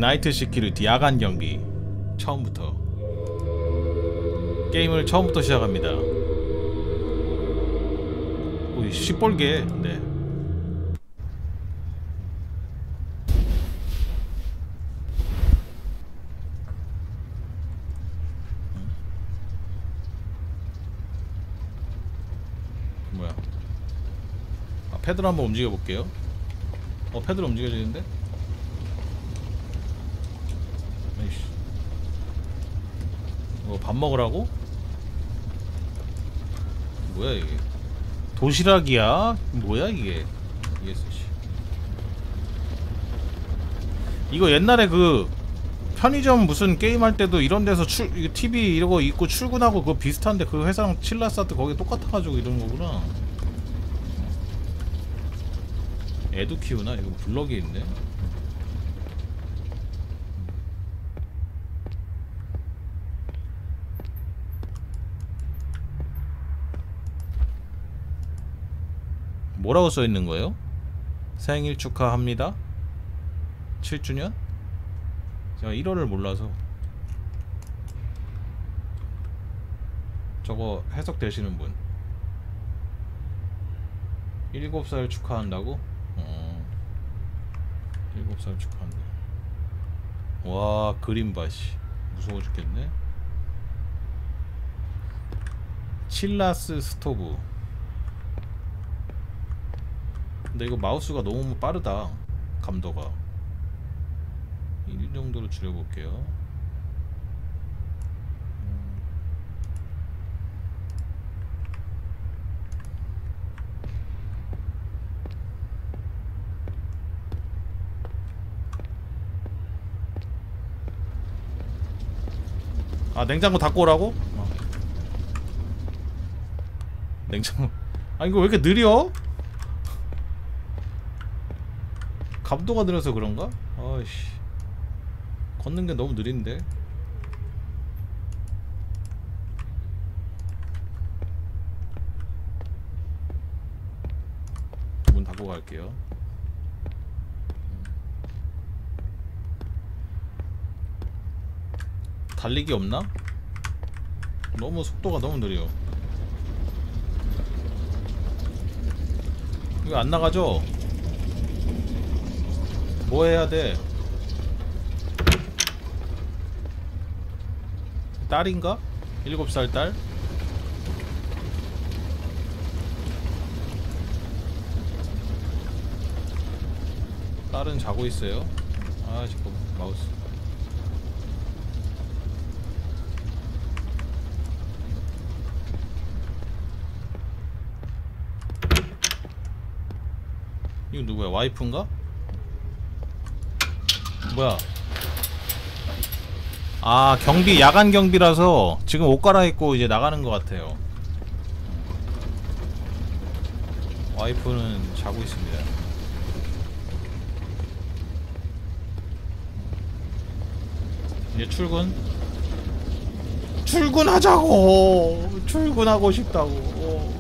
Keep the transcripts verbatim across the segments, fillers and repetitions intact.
나이트 시큐리티 야간 경비. 처음부터 게임을 처음부터 시작합니다. 오이 시뻘게. 네. 뭐야? 아, 패드로 한번 움직여 볼게요. 어, 패드로 움직여지는데? 에이씨. 이거 밥 먹으라고? 뭐야 이게? 도시락이야? 뭐야 이게? 이에스 씨. 이거 옛날에 그 편의점 무슨 게임 할 때도 이런 데서 출 이거 티비 이러고 있고 출근하고 그거 비슷한데 그 회사랑 칠라사트 거기 똑같아가지고 이런 거구나. 애도 키우나? 이거 블럭이 있네. 뭐라고 써있는 거예요? 생일 축하합니다. 칠 주년? 제가 일월을 몰라서. 저거 해석되시는 분. 일곱 살 축하한다고? 어. 일곱 살 축하한다. 와, 그림 봐, 씨. 무서워 죽겠네. 칠라스 스토브. 근데 이거 마우스가 너무 빠르다. 감도가. 일 정도로 줄여볼게요. 음. 아, 냉장고 닫고 오라고? 어. 냉장고. 아, 이거 왜 이렇게 느려? 감도가 느려서 그런가? 아이씨, 걷는 게 너무 느린데. 문 닫고 갈게요. 달리기 없나? 너무 속도가 너무 느려. 이거 안 나가죠? 뭐 해야 돼? 딸인가? 일곱 살 딸? 딸은 자고 있어요. 아, 잠깐만. 마우스. 이거 누구야? 와이프인가? 뭐야? 아, 경비, 야간 경비라서 지금 옷 갈아입고 이제 나가는 것 같아요. 와이프는 자고 있습니다. 이제 출근? 출근하자고! 출근하고 싶다고.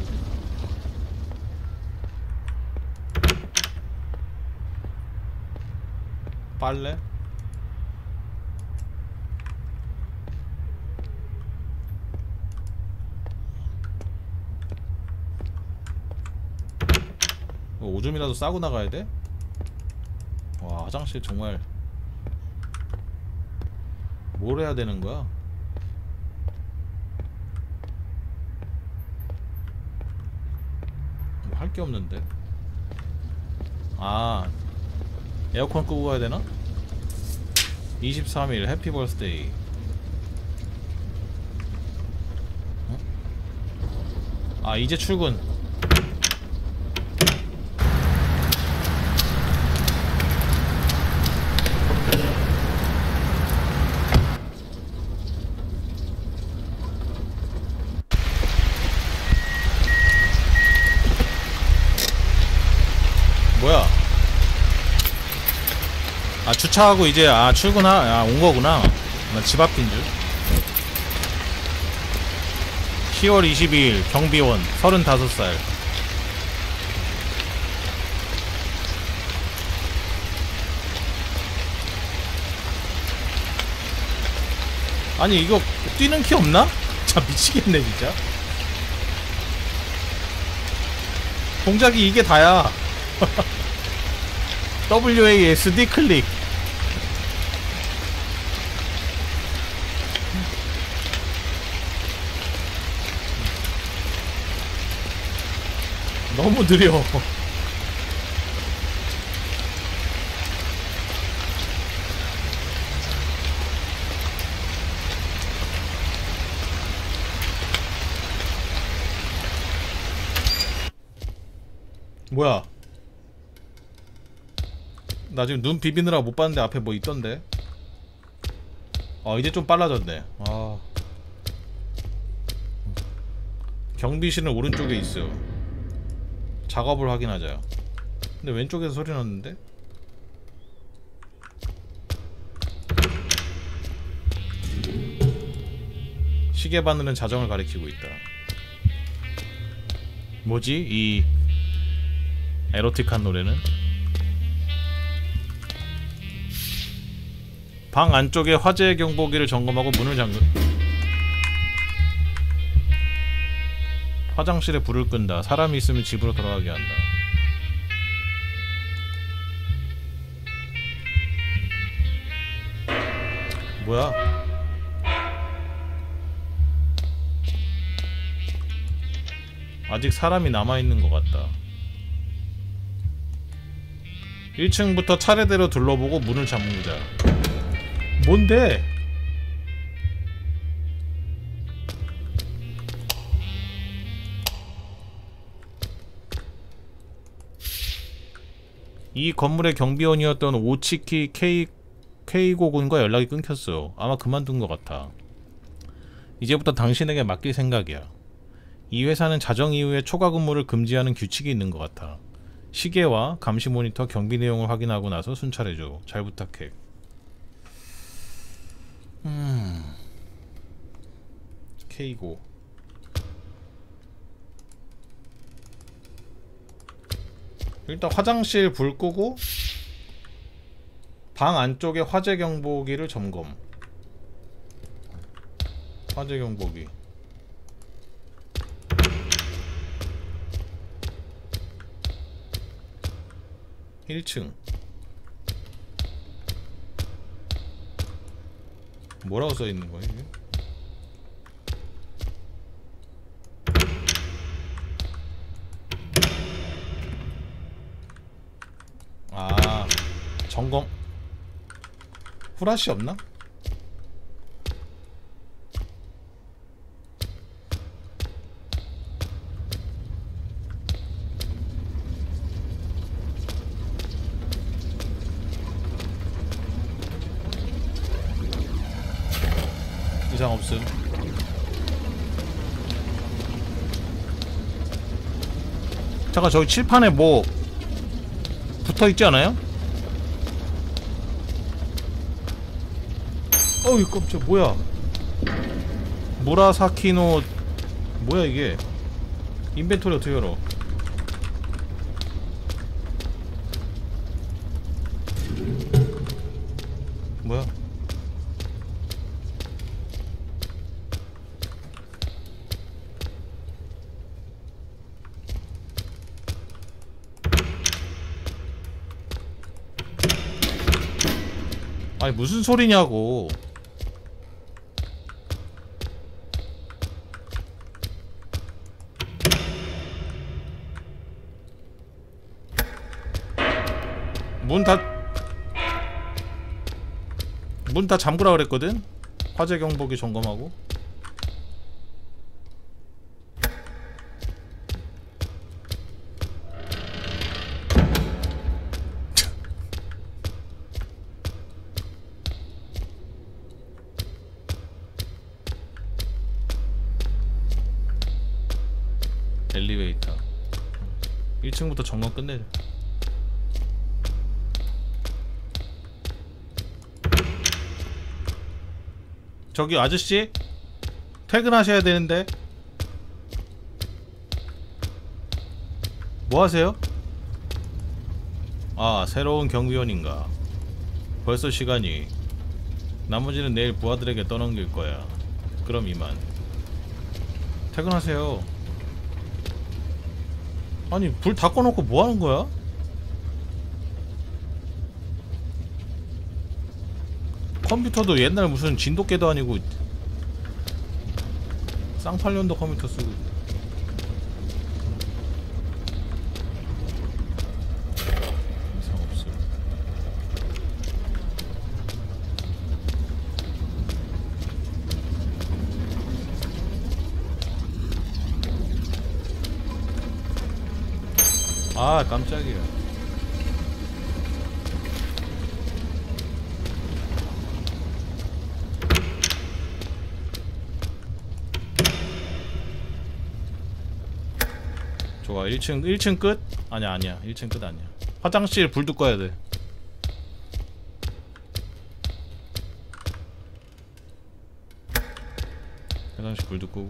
빨래? 오줌이라도 싸고 나가야 돼? 와, 화장실 정말 뭘 해야 되는 거야? 뭐 할 게 없는데. 아, 에어컨 끄고 가야 되나? 이십삼 일 해피 버스데이. 어? 아, 이제 출근. 뭐야? 아, 주차하고 이제 아 출근하 아 온거구나. 나 집 앞인 줄. 시월 이십이일 경비원 서른다섯 살. 아니 이거 뛰는 키 없나? 참 미치겠네 진짜. 동작이 이게 다야. 더블유 에이 에스 디 클릭. 너무 느려. 뭐야? 나 지금 눈 비비느라 못 봤는데 앞에 뭐 있던데. 아 이제 좀 빨라졌네. 아 경비실은 오른쪽에 있어. 작업을 확인하자. 근데 왼쪽에서 소리 났는데? 시계 바늘은 자정을 가리키고 있다. 뭐지? 이 에로틱한 노래는? 방 안쪽에 화재 경보기를 점검하고 문을 잠근. 화장실에 불을 끈다. 사람이 있으면 집으로 돌아가게 한다. 뭐야? 아직 사람이 남아있는 것 같다. 일 층부터 차례대로 둘러보고 문을 잠그자. 뭔데? 이 건물의 경비원이었던 오치키 케이, 케이고군과 연락이 끊겼어. 아마 그만둔 것 같아. 이제부터 당신에게 맡길 생각이야. 이 회사는 자정 이후에 초과 근무를 금지하는 규칙이 있는 것 같아. 시계와 감시 모니터 경비 내용을 확인하고 나서 순찰해줘. 잘 부탁해. 음... 케이고 일단 화장실 불 끄고 방 안쪽에 화재 경보기를 점검. 화재 경보기 일 층. 뭐라고 써있는 거야 이게? 아 점검. 후라시 없나? 이상 없음. 잠깐 저기 칠판에 뭐 붙어있지 않아요? 어이 깜짝. 뭐야? 무라사키노 뭐야 이게? 인벤토리 어떻게 열어? 뭐야? 아니 무슨 소리냐고. 문 다 문 다 잠그라 그랬거든? 화재 경보기 점검하고. 엘리베이터 일 층부터 점검 끝내자. 저기 아저씨 퇴근하셔야 되는데 뭐 하세요? 아 새로운 경비원인가. 벌써 시간이. 나머지는 내일 부하들에게 떠넘길 거야. 그럼 이만. 퇴근하세요. 아니 불 다 꺼놓고 뭐하는 거야? 컴퓨터도 옛날 무슨 진돗개도 아니고 쌍팔년도 컴퓨터 쓰고. 이상 없어. 아 깜짝이야. 좋아. 일 층 일 층 끝? 아니야 아니야 일 층 끝 아니야. 화장실 불도 꺼야 돼. 화장실 불도 끄고.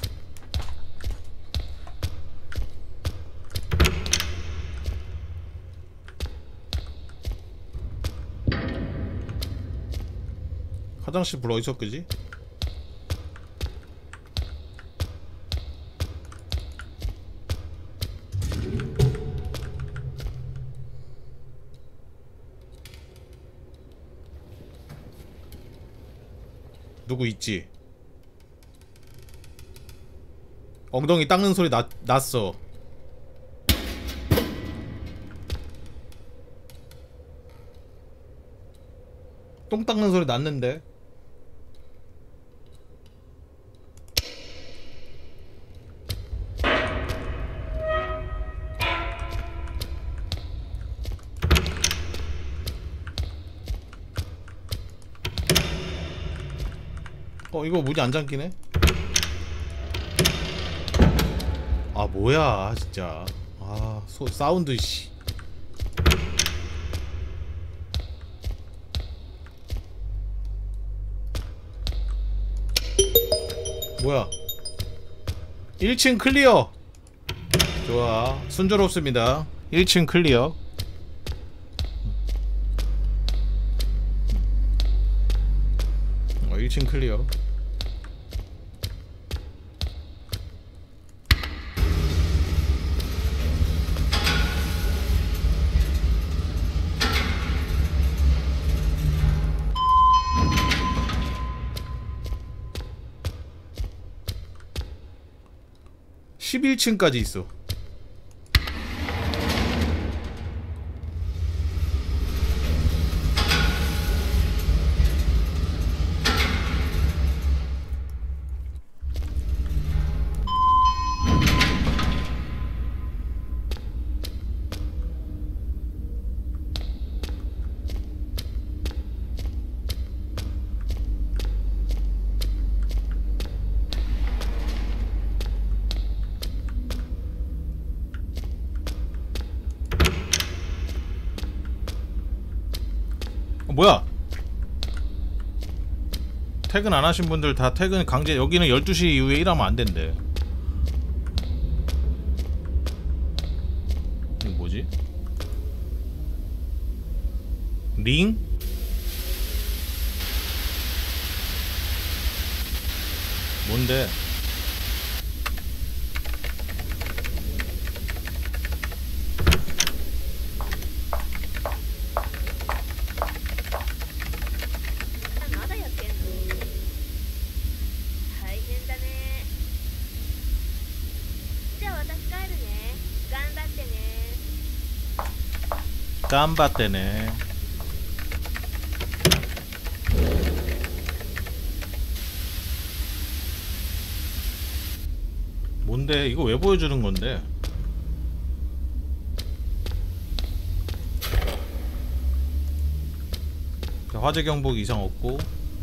화장실 불 어디서 끄지? 누구 있지? 엉덩이 닦는 소리 나, 났어. 똥 닦는 소리 났는데. 어 이거 문이 안 잠기네? 아 뭐야 진짜. 아 소, 사운드 씨. 뭐야. 일 층 클리어. 좋아 순조롭습니다. 일 층 클리어. 어, 일 층 클리어. 십일 층까지 있어. 뭐야? 퇴근 안 하신 분들 다 퇴근 강제. 여기는 열두 시 이후에 일하면 안 된대. 이거 뭐지? 링? 뭔데? 깜바떼네. 뭔데? 이거 왜 보여주는 건데? 화재 경보 이상 없고.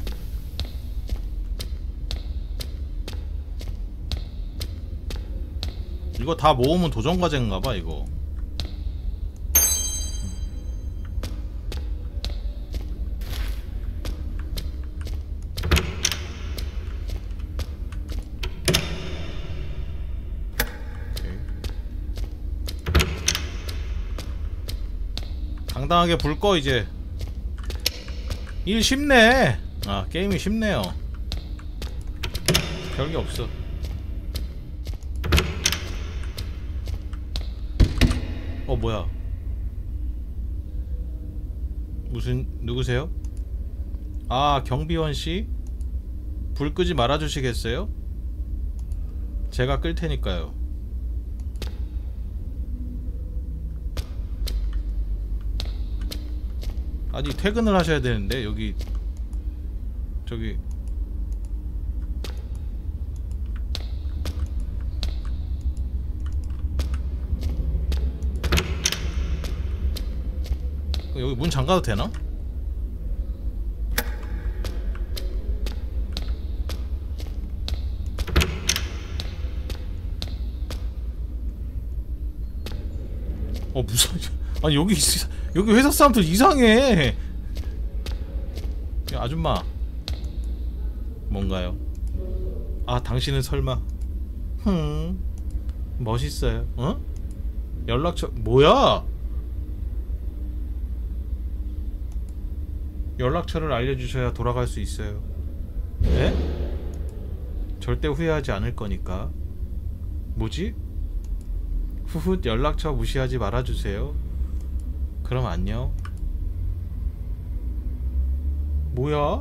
이거 다 모으면 도전 과제인가봐 이거. 당당하게 불 꺼 이제. 일 쉽네. 아, 게임이 쉽네요. 별게 없어. 어, 뭐야? 무슨, 누구세요? 아, 경비원씨? 불 끄지 말아주시겠어요? 제가 끌 테니까요. 아니, 퇴근을 하셔야 되는데, 여기 저기 여기 문 잠가도 되나? 어, 무서워. 아니, 여기 있- 여기 회사 사람들 이상해. 야, 아줌마. 뭔가요? 아, 당신은 설마. 흠. 멋있어요. 어? 연락처 뭐야? 연락처를 알려주셔야 돌아갈 수 있어요. 네? 절대 후회하지 않을 거니까. 뭐지? 후훗 연락처 무시하지 말아주세요. 그럼 안녕. 뭐야?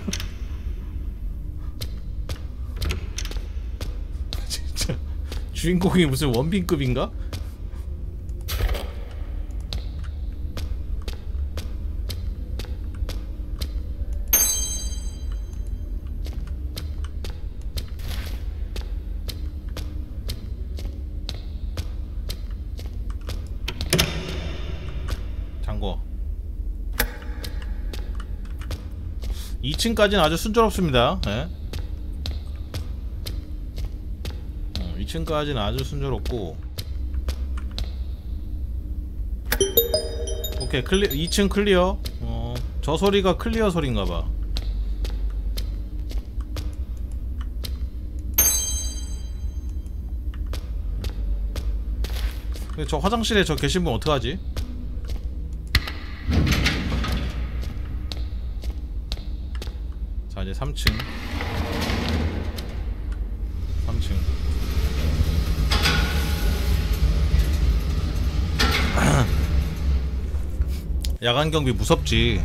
진짜 주인공이 무슨 원빈급인가? 잠궈. 이 층까지는 아주 순조롭습니다. 네. 어, 이 층까지는 아주 순조롭고. 오케이, 클리 이 층 클리어. 어, 저 소리가 클리어 소리인가봐. 근데 저 화장실에 저 계신 분 어떡하지? 자, 이제 삼 층. 삼 층. 야간 경비 무섭지.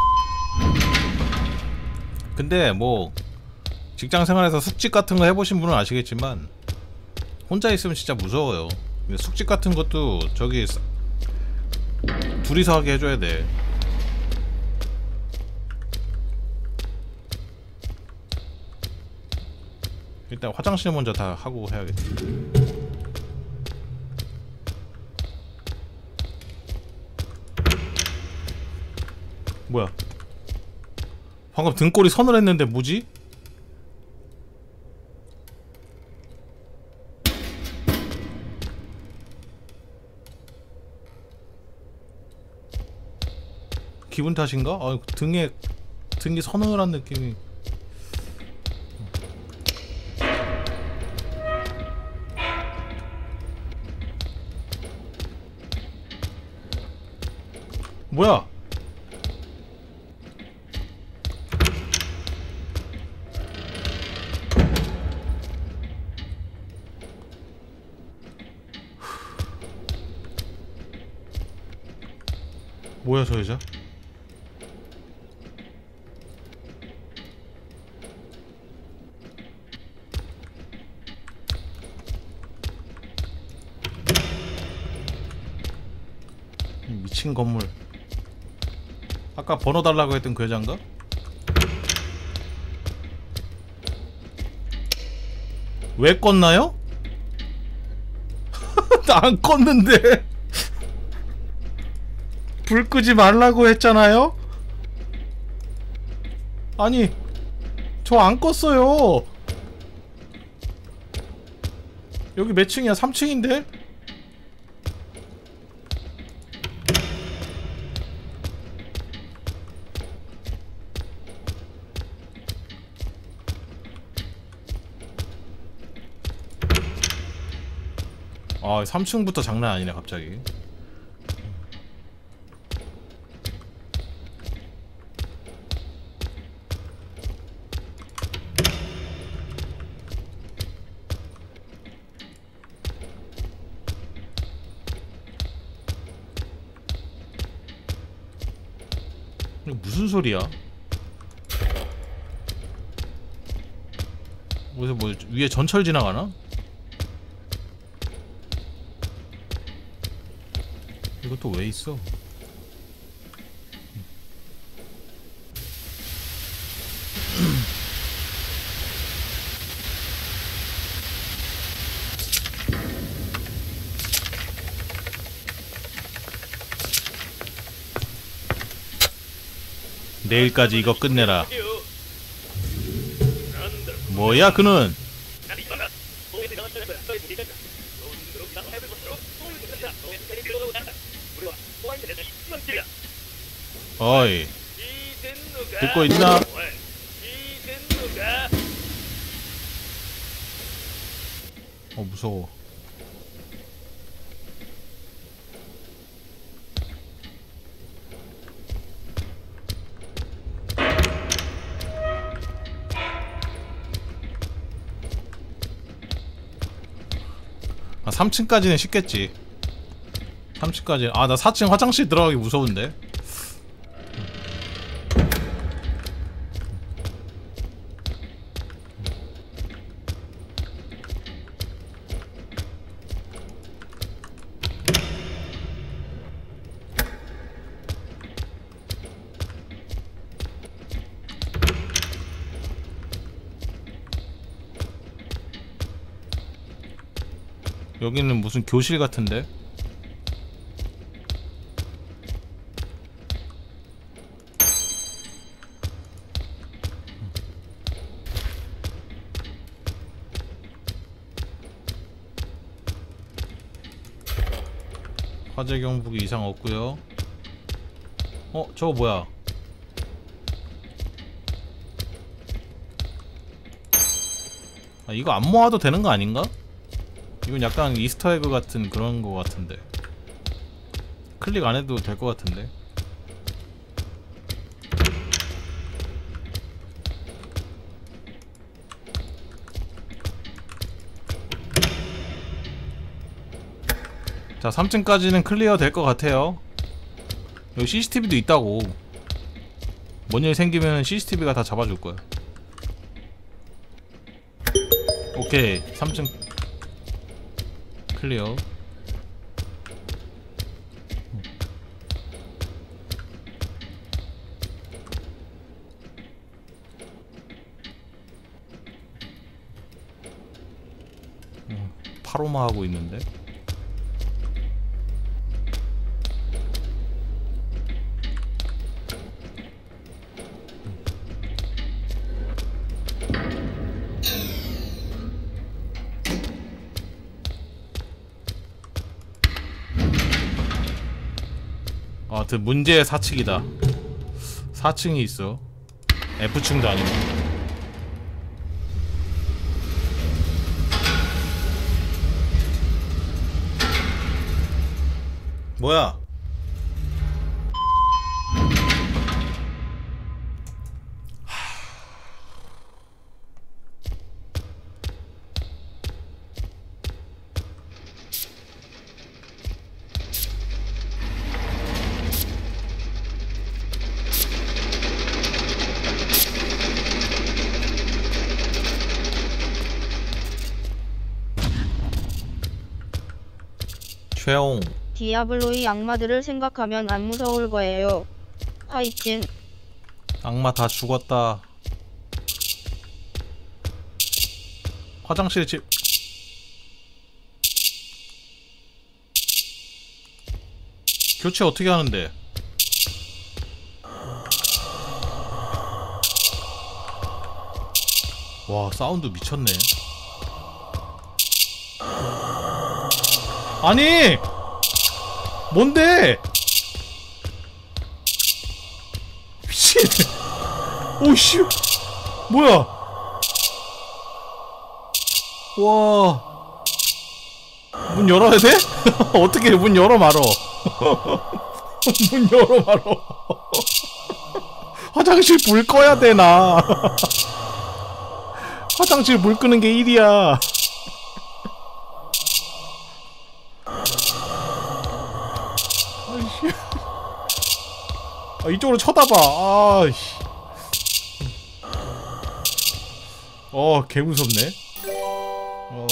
근데 뭐 직장 생활에서 숙직 같은 거 해보신 분은 아시겠지만 혼자 있으면 진짜 무서워요. 근데 숙직 같은 것도 저기 둘이서 하게 해줘야 돼. 일단 화장실 먼저 다 하고 해야겠다. 뭐야? 방금 등골이 선을 했는데 뭐지? 기분 탓인가? 아, 등에 등이 서늘한 느낌이. 뭐야? 뭐야 저 여자? 미친 건물. 아까 번호 달라고 했던 그 여잔가? 왜 껐나요? 나 안 껐는데. 불 끄지 말라고 했잖아요? 아니, 저 안 껐어요. 여기 몇 층이야? 삼 층인데? 아, 삼 층부터 장난 아니네 갑자기. 이거 무슨 소리야? 어디서 뭐 위에 전철 지나가나? 이것도 왜 있어? 내일까지 이거 끝내라. 뭐야 그는? 어이, 듣고 있나? 어 무서워. 아, 삼 층까지는 쉽겠지. 삼 층까지. 아, 나 사 층 화장실 들어가기 무서운데. 여기는 무슨 교실 같은데? 화재 경보기 이상 없고요. 어? 저거 뭐야? 아, 이거 안 모아도 되는 거 아닌가? 이건 약간 이스터에그 같은 그런 거 같은데. 클릭 안 해도 될 거 같은데. 자, 삼 층까지는 클리어 될 것 같아요. 여기 씨씨티비도 있다고. 뭔 일 생기면 씨씨티비가 다 잡아줄 거야. 오케이, 삼 층 클리어. 음, 파로마 하고 있는데. 아, 그 문제의 사 층이다. 사 층이 있어. F층도 아니고. 뭐야? 최홍. 디아블로의 악마들을 생각하면 안 무서울 거예요. 하이튼. 악마 다 죽었다. 화장실 집. 교체 어떻게 하는데? 와, 사운드 미쳤네. 아니! 뭔데? 미친. 오이씨. 뭐야? 와. 문 열어야 돼? 어떻게 문 열어 말어. 문 열어 말어. 화장실 불 꺼야 되나? 화장실 불 끄는 게 일이야. 아, 이쪽으로 쳐다봐. 아이씨. 어, 개무섭네. 어,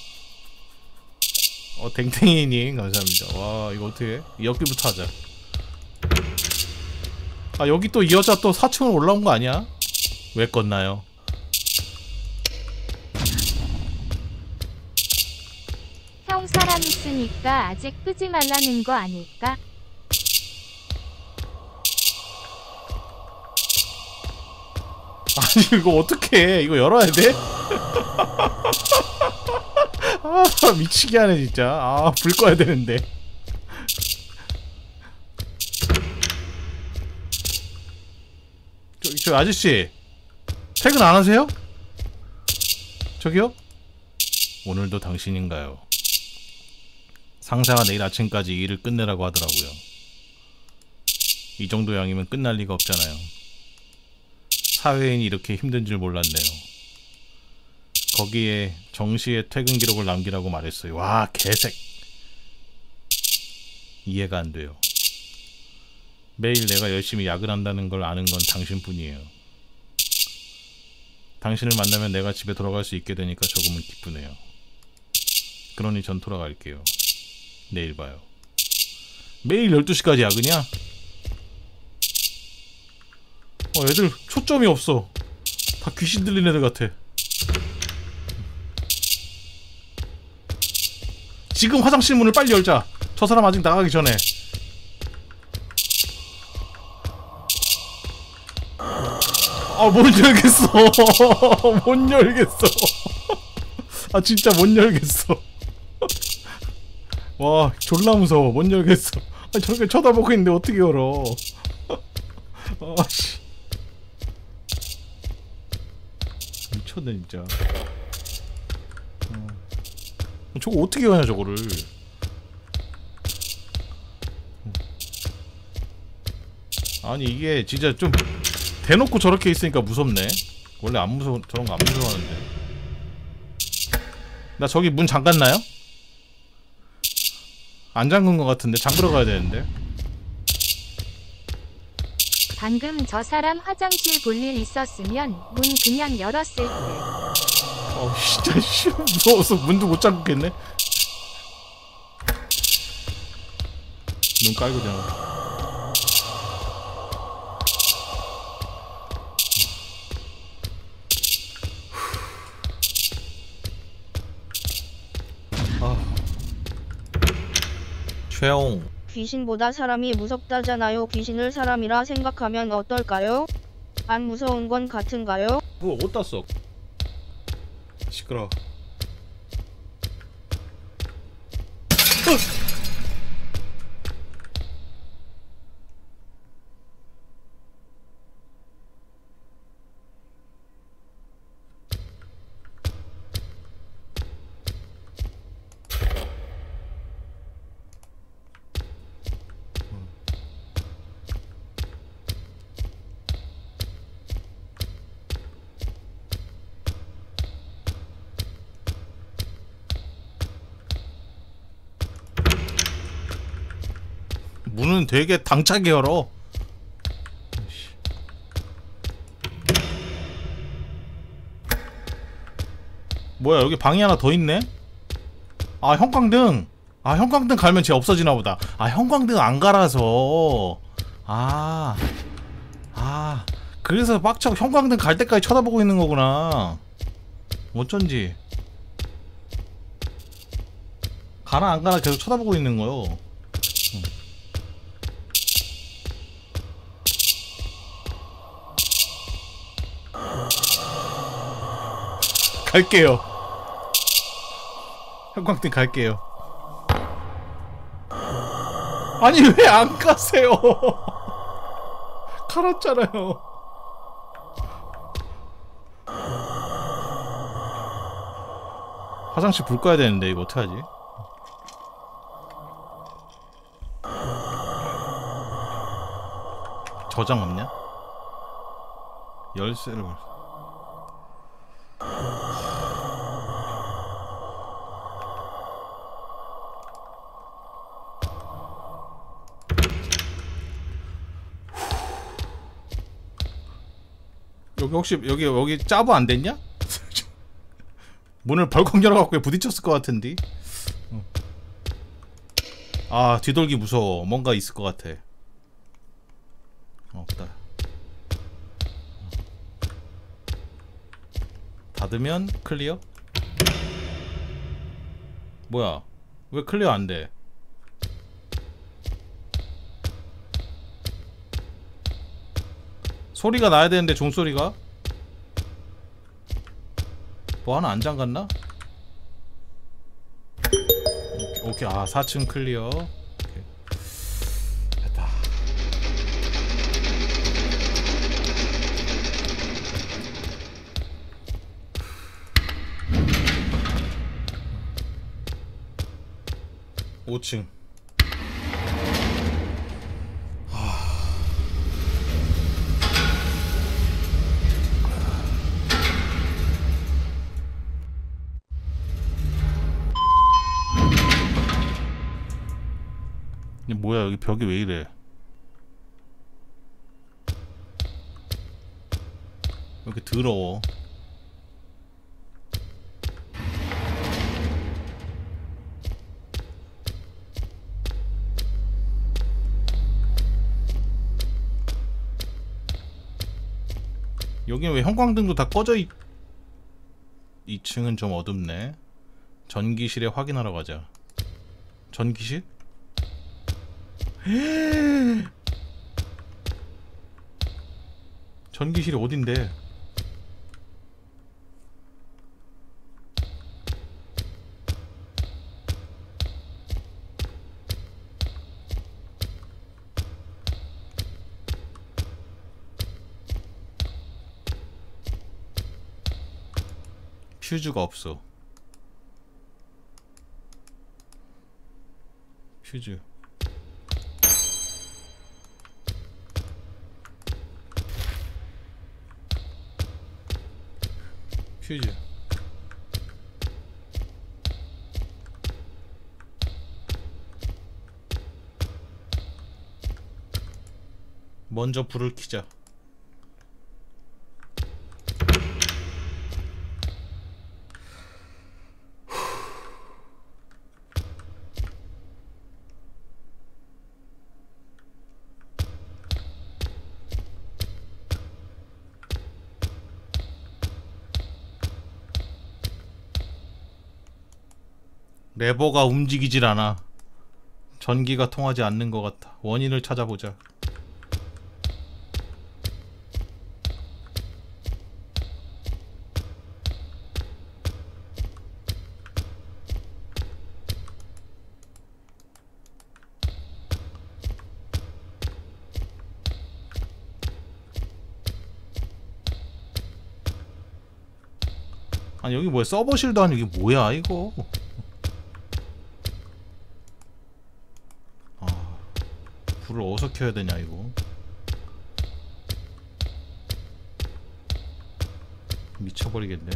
어, 댕댕이님 감사합니다. 와, 이거 어떻게? 여기부터 하자. 아, 여기 또 이 여자 또 사 층으로 올라온 거 아니야? 왜 껐나요? 형 사람 있으니까 아직 끄지 말라는 거 아닐까? 아니, 이거 어떡해. 이거 열어야 돼? 아, 미치게 하네, 진짜. 아, 불 꺼야 되는데. 저기, 저 아저씨. 퇴근 안 하세요? 저기요? 오늘도 당신인가요? 상사가 내일 아침까지 일을 끝내라고 하더라고요. 이 정도 양이면 끝날 리가 없잖아요. 사회인이 이렇게 힘든 줄 몰랐네요. 거기에 정시에 퇴근 기록을 남기라고 말했어요. 와, 개색. 이해가 안 돼요. 매일 내가 열심히 야근한다는 걸 아는 건 당신뿐이에요. 당신을 만나면 내가 집에 돌아갈 수 있게 되니까 조금은 기쁘네요. 그러니 전 돌아갈게요. 내일 봐요. 매일 열두 시까지 야근이야? 어, 애들 초점이 없어. 다 귀신 들린 애들 같아. 지금 화장실 문을 빨리 열자. 저 사람 아직 나가기 전에. 아, 못 열겠어. 못 열겠어. 아, 진짜 못 열겠어. 와, 졸라 무서워. 못 열겠어. 아, 저렇게 쳐다보고 있는데 어떻게 열어. 아씨. 미쳤네 진짜. 어. 저거 어떻게 하냐 저거를. 아니 이게 진짜 좀 대놓고 저렇게 있으니까 무섭네. 원래 안 무서워. 저런 거 안 무서워하는데. 나 저기 문 잠갔나요? 안 잠근 것 같은데. 잠그러 가야 되는데. 방금 저 사람 화장실 볼 일 있었으면 문 그냥 열었을 듯. 어, 진짜 씨, 무서워서 문도 못 잠그겠네. 눈 깔고 자나. 아. 최영. 귀신보다 사람이 무섭다잖아요. 귀신을 사람이라 생각하면 어떨까요? 안 무서운 건 같은가요? 뭐 어디다 써? 시끄러. 문은 되게 당차게 열어. 뭐야, 여기 방이 하나 더 있네? 아, 형광등. 아, 형광등 갈면 쟤 없어지나 보다. 아, 형광등 안 갈아서. 아. 아. 그래서 빡쳐 형광등 갈 때까지 쳐다보고 있는 거구나. 어쩐지. 가나 안 가나 계속 쳐다보고 있는 거요. 갈게요. 형광등 갈게요. 아니 왜 안 가세요? 갈았잖아요. 화장실 불 꺼야 되는데 이거 어떡하지? 저장 없냐? 열쇠를. 여기 혹시 여기 여기 짜부 안 됐냐? 문을 벌컥 열어갖고 부딪혔을 것 같은데. 어. 아 뒤돌기 무서워. 뭔가 있을 것 같아. 어, 없다. 닫으면 클리어? 뭐야? 왜 클리어 안 돼? 소리가 나야 되는데 종소리가? 뭐 하나 안 잠갔나? 오케이, 오케이. 아 사 층 클리어. 오케이. 됐다. 오 층. 뭐야 여기 벽이 왜 이래? 왜 이렇게 더러워? 여기는 왜 형광등도 다 꺼져 있... 이 층은 좀 어둡네. 전기실에 확인하러 가자. 전기실? 전기실이 어딘데? 퓨즈가 없어. 퓨즈. 퓨즈. 먼저 불을 켜자. 레버가 움직이질 않아. 전기가 통하지 않는 것 같아. 원인을 찾아보자. 아니 여기 뭐야? 서버실도 아니고 이게 뭐야 이거? 불을 어디서 켜야 되냐 이거. 미쳐버리겠네.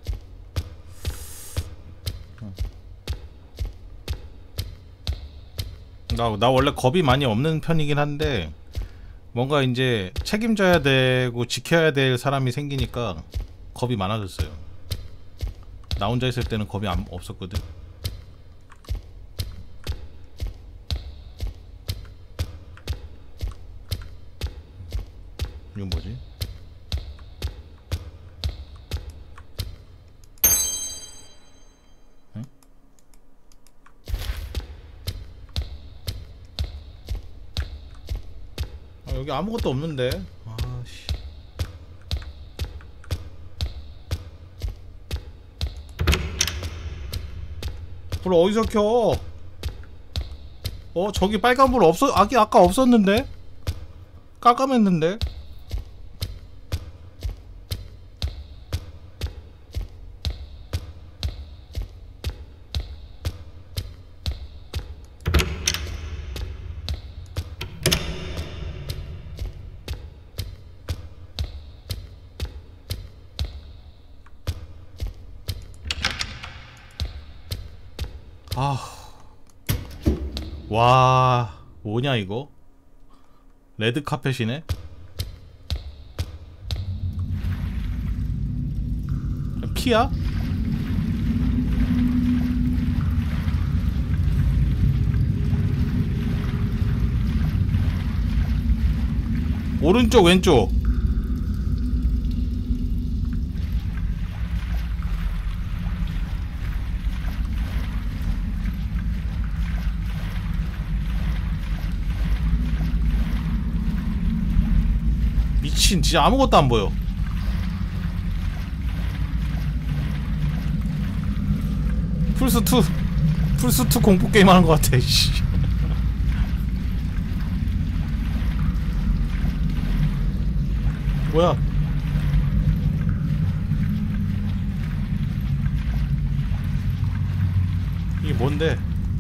나, 나 원래 겁이 많이 없는 편이긴 한데 뭔가 이제 책임져야 되고 지켜야 될 사람이 생기니까 겁이 많아졌어요. 나 혼자 있을 때는 겁이 안, 없었거든. 이건 뭐지? 응? 아, 여기 아무것도 없는데. 아씨. 불 어디서 켜? 어 저기 빨간 불 없어? 아기 아까 없었는데? 깜깜했는데? 아, 와, 뭐냐 이거? 레드 카펫이네? 키야? 오른쪽 왼쪽. 미친, 진짜 아무것도 안 보여. 플스투 플스투 공포게임 하는 것 같아. 씨. 뭐야? 이게 뭔데?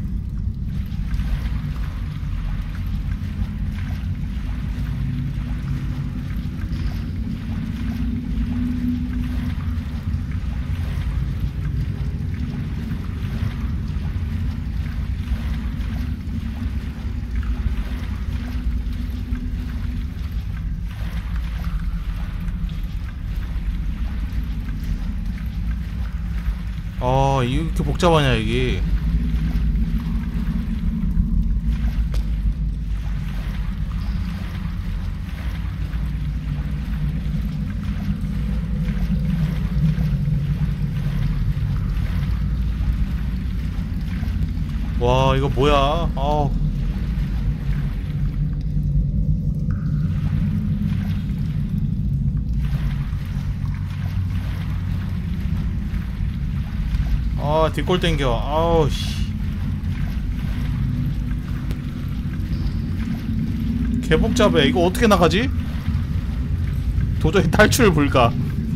아, 이게 이렇게 복잡하냐 이게. 와, 이거 뭐야? 아우. 아, 뒷골 땡겨. 아우 씨. 개복잡해. 이거 어떻게 나가지? 도저히 탈출 불가.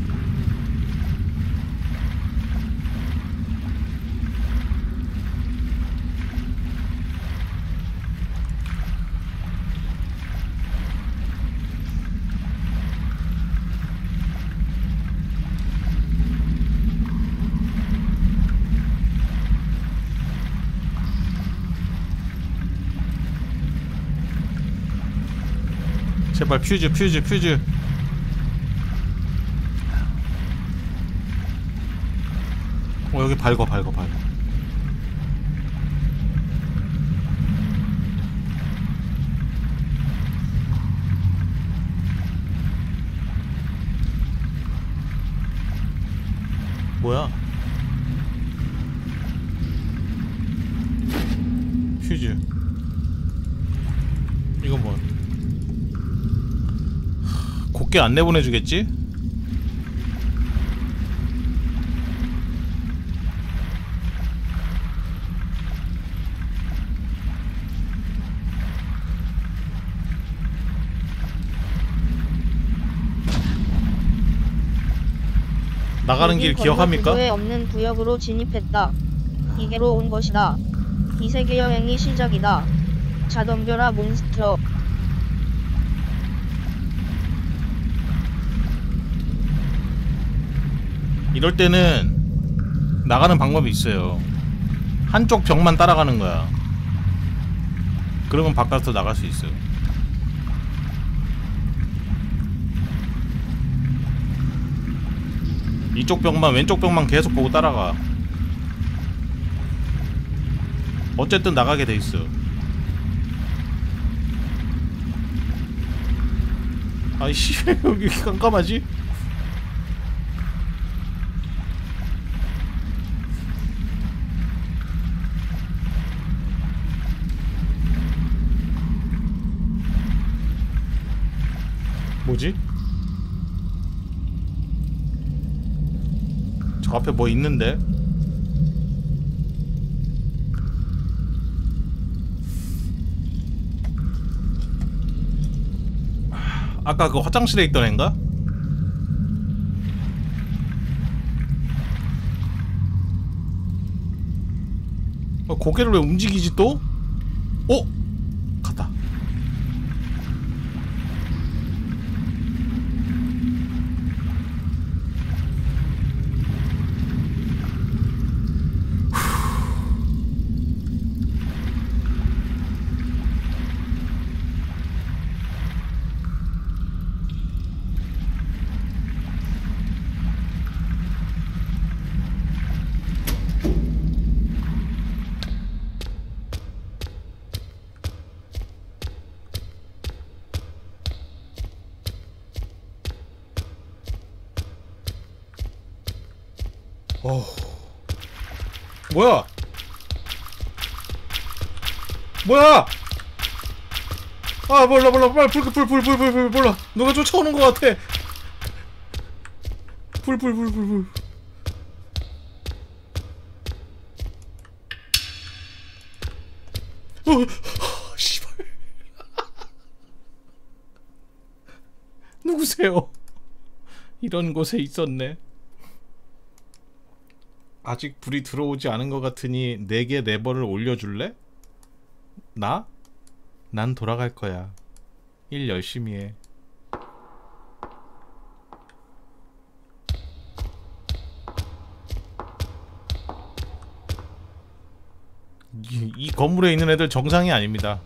제발 퓨즈 퓨즈 퓨즈. 어, 여기 밝어 밝어 밝어. 뭐야? 퓨즈. 이건 뭐야? 곱게 안 내보내주겠지? 나가는 길 기억합니까? 구도에 없는 구역으로 진입했다. 이게로 온 것이다. 이 세계 여행이 시작이다. 자 덤벼라 몬스터. 이럴 때는 나가는 방법이 있어요. 한쪽 벽만 따라가는 거야. 그러면 바깥으로 나갈 수 있어요. 이쪽 벽만, 왼쪽 벽만 계속 보고 따라가. 어쨌든 나가게 돼 있어. 아이씨, 여기 깜깜하지? 뭐지? 저 앞에 뭐 있는데? 아까 그 화장실에 있던 앤가? 어, 고개를 왜 움직이지 또? 어? 갔다. 어. 뭐야? 뭐야? 아 몰라 몰라 빨리 불불불불불불 몰라 누가 쫓아오는 것 같아. 불불불불불. 어, 어, 씨발. 누구세요? 이런 곳에 있었네. 아직 불이 들어오지 않은 것 같으니 내게 레버를 올려줄래? 나? 난 돌아갈 거야. 일 열심히 해. 이, 이 건물에 있는 애들 정상이 아닙니다.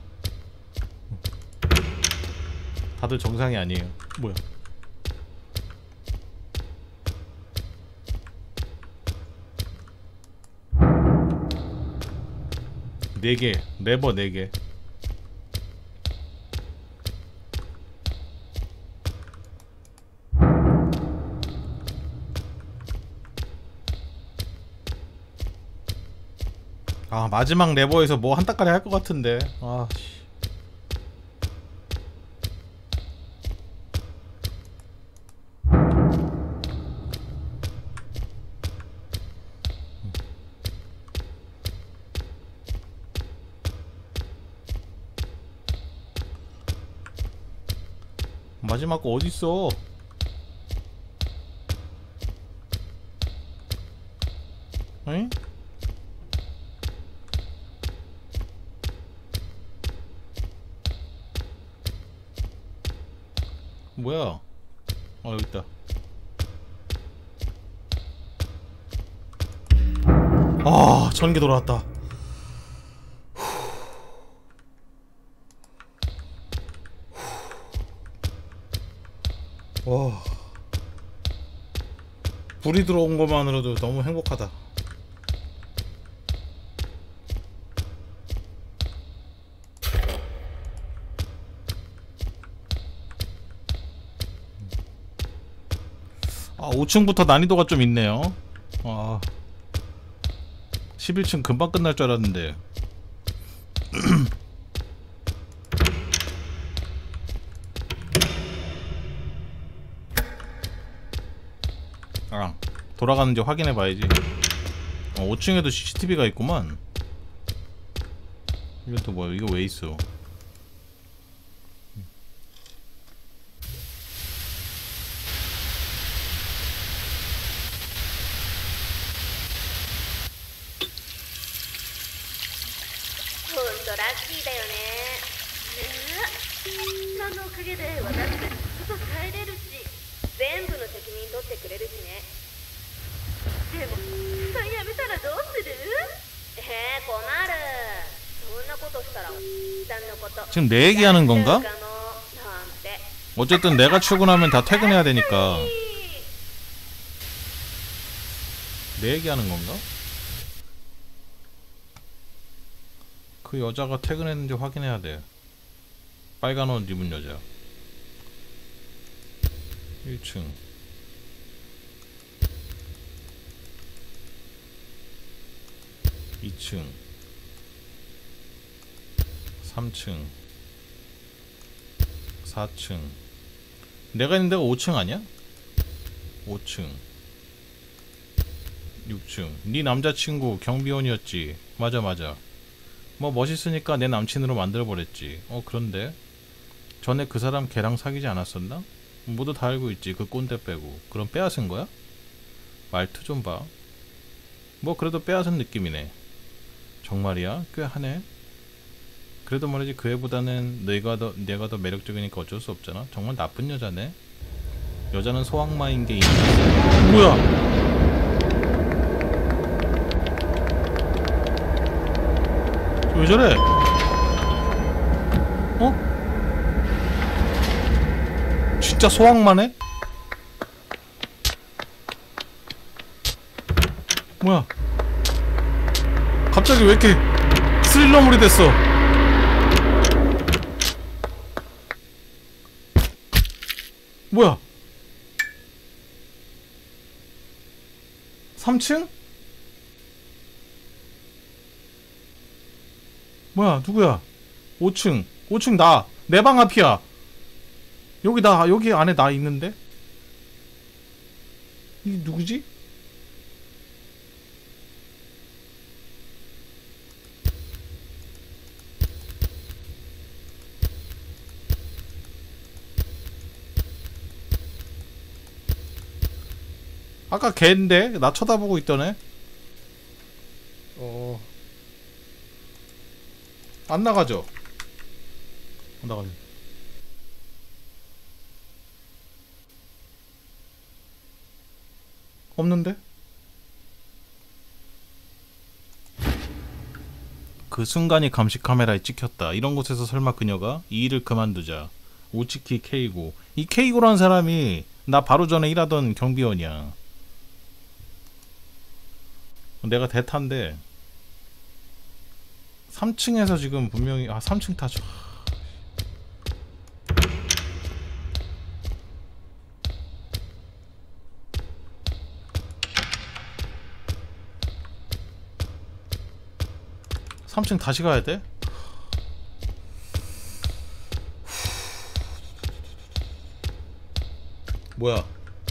다들 정상이 아니에요. 뭐야? 네 개, 레버 네 개. 아 마지막 레버에서 뭐 한 따까리 할 것 같은데. 아 씨. 마지막 거 어딨어? 응? 뭐야? 어 여기 있다. 아 전기 돌아왔다. 와 불이 들어온 것만으로도 너무 행복하다. 아 오 층부터 난이도가 좀 있네요. 아 십일 층 금방 끝날 줄 알았는데. 아 돌아가는지 확인해봐야지. 어, 오 층에도 씨씨티비가 있구만. 이건 또 뭐야? 이거 왜 있어? 지금 내 얘기하는 건가? 어쨌든 내가 출근하면 다 퇴근해야 되니까 내 얘기하는 건가? 그 여자가 퇴근했는지 확인해야 돼. 빨간 옷 입은 여자. 일 층 이 층 삼 층 사 층 내가 있는 데가 오 층 아니야? 오 층 육 층 네 남자친구 경비원이었지. 맞아 맞아. 뭐 멋있으니까 내 남친으로 만들어버렸지. 어 그런데 전에 그 사람 걔랑 사귀지 않았었나? 모두 다 알고 있지. 그 꼰대 빼고. 그럼 빼앗은 거야? 말투 좀 봐. 뭐 그래도 빼앗은 느낌이네. 정말이야? 꽤 하네. 그래도 말이지 그 애보다는 내가 더 내가 더 매력적이니까 어쩔 수 없잖아. 정말 나쁜 여자네. 여자는 소악마인 게 있는. 뭐야? 왜 저래? 어? 진짜 소악마네? 뭐야? 갑자기 왜 이렇게 스릴러물이 됐어? 뭐야? 삼 층? 뭐야 누구야? 오 층 오 층 나 내 방 앞이야. 여기 나 여기 안에 나 있는데? 이게 누구지? 아까 걔인데? 나 쳐다보고 있던 애? 어... 안 나가죠? 안 나가죠. 없는데? 그 순간이 감시 카메라에 찍혔다. 이런 곳에서 설마 그녀가 이 일을 그만두자. 오치키 케이고. 이 케이고라는 사람이 나 바로 전에 일하던 경비원이야. 내가 대타인데 삼 층에서 지금 분명히 아 삼 층 타죠. 삼 층 다시 가야 돼? 뭐야?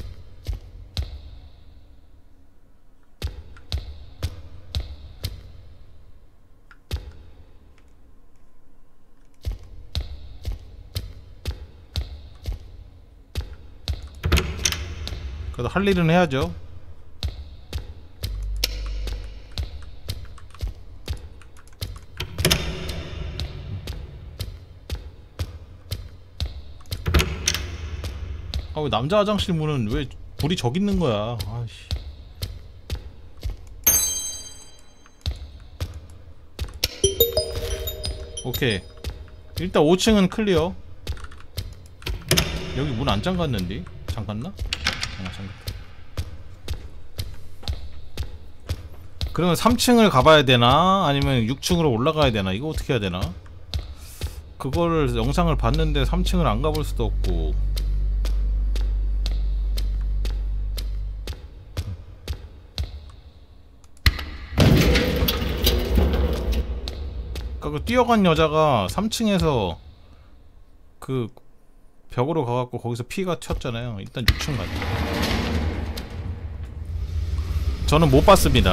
그래도 할 일은 해야죠. 아, 왜 남자 화장실 문은 왜 불이 저기 있는 거야? 아이씨. 오케이. 일단 오 층은 클리어. 여기 문 안 잠갔는데? 잠갔나? 아, 잠갔다. 그러면 삼 층을 가봐야 되나? 아니면 육 층으로 올라가야 되나? 이거 어떻게 해야 되나? 그거를 영상을 봤는데 삼 층을 안 가볼 수도 없고. 아까 그 뛰어간 여자가 삼 층에서 그 벽으로 가갖고 거기서 피가 튀었잖아요. 일단 육 층 가자. 저는 못 봤습니다.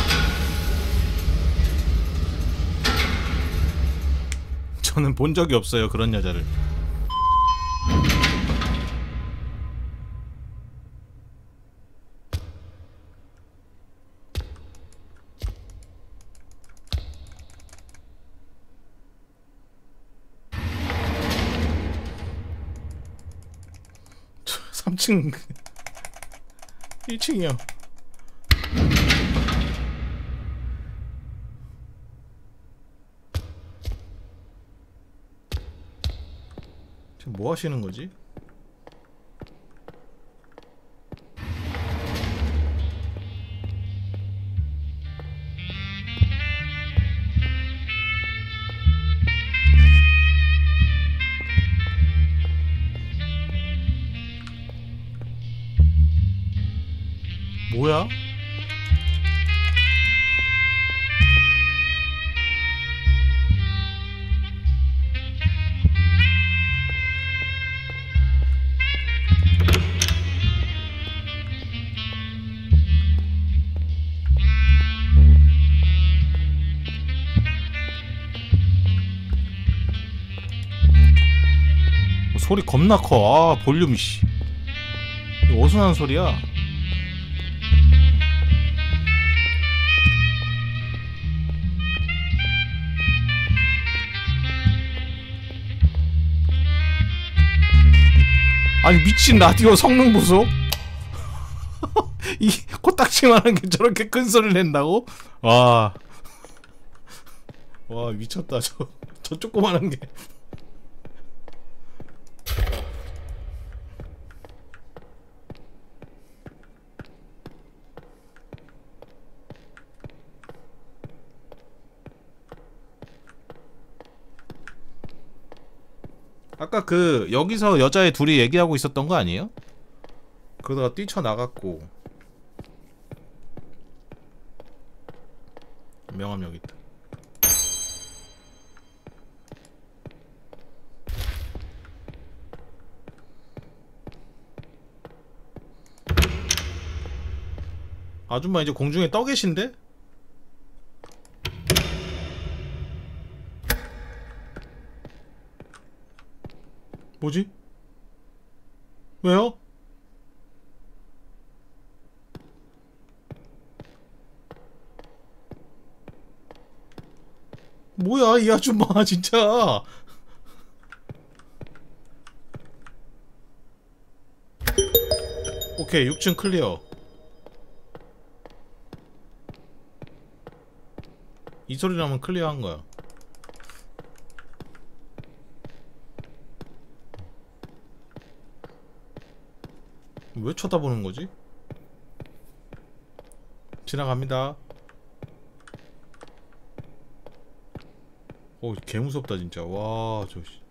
저는 본 적이 없어요, 그런 여자를. 삼 층 일 층이요. 지금 뭐 하시는 거지? 뭐야? 소리 겁나 커. 아, 볼륨 씨. 이거 어디서 나는 소리야? 아니 미친 라디오 성능 보소. 이 코딱지만한 게 저렇게 큰 소리를 낸다고? 와, 와 미쳤다. 저, 저 조그만한 게. 아까 그 여기서 여자애 둘이 얘기하고 있었던 거 아니에요? 그러다가 뛰쳐나갔고 명함 여기 있다. 아줌마 이제 공중에 떠 계신데? 뭐지? 왜요? 뭐야 이 아줌마 진짜. 오케이 육 층 클리어. 이 소리 나면 클리어한 거야. 왜 쳐다보는 거지? 지나갑니다. 오, 개 무섭다 진짜. 와, 저 씨.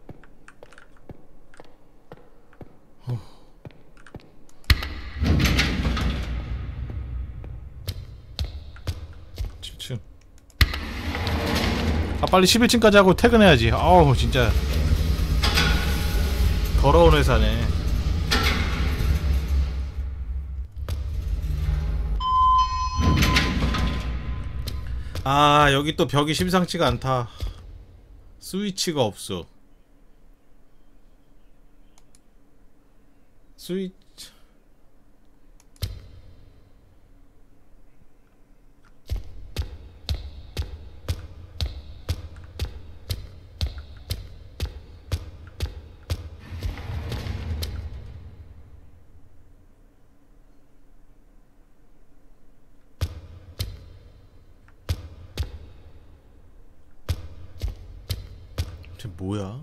십 층. 아, 빨리 십일 층까지 하고 퇴근해야지. 아우, 진짜 더러운 회사네. 아, 여기 또 벽이 심상치가 않다. 스위치가 없어. 스위치. 쟤 뭐야?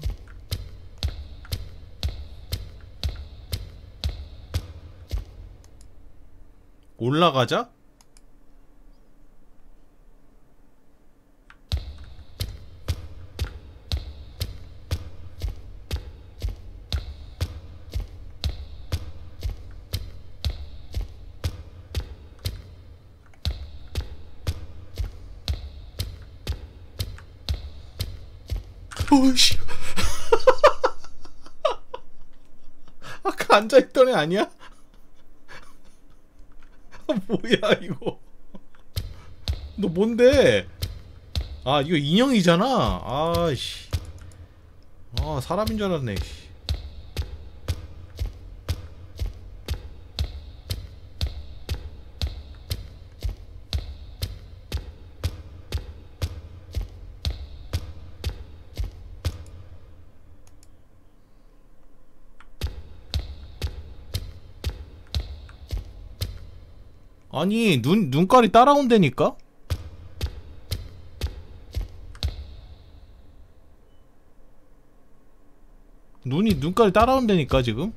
올라가자? 오이씨. 아까 앉아있던 애 아니야? 아, 뭐야 이거. 너 뭔데? 아 이거 인형이잖아. 아이씨. 아 사람인 줄 알았네. 아니 눈 눈깔이 따라온다니까? 눈이 눈깔이 따라온다니까 지금?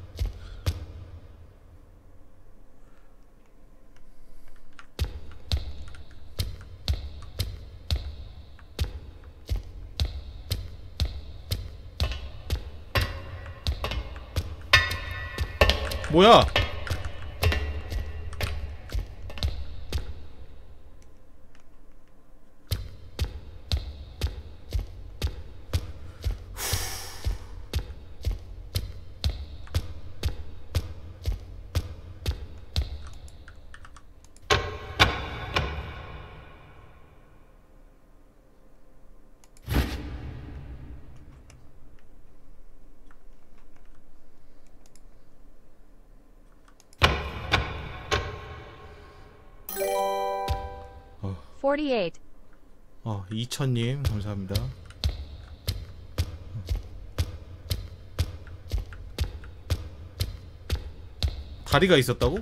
뭐야? 사십팔. 어, 이천님 감사합니다. 다리가 있었다고?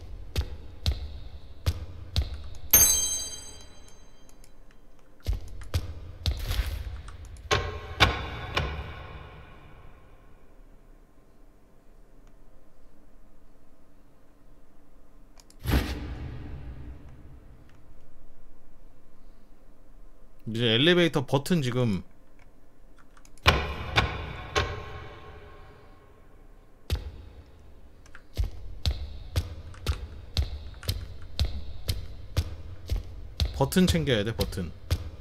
이제 엘리베이터 버튼 지금 버튼 챙겨야 돼, 버튼.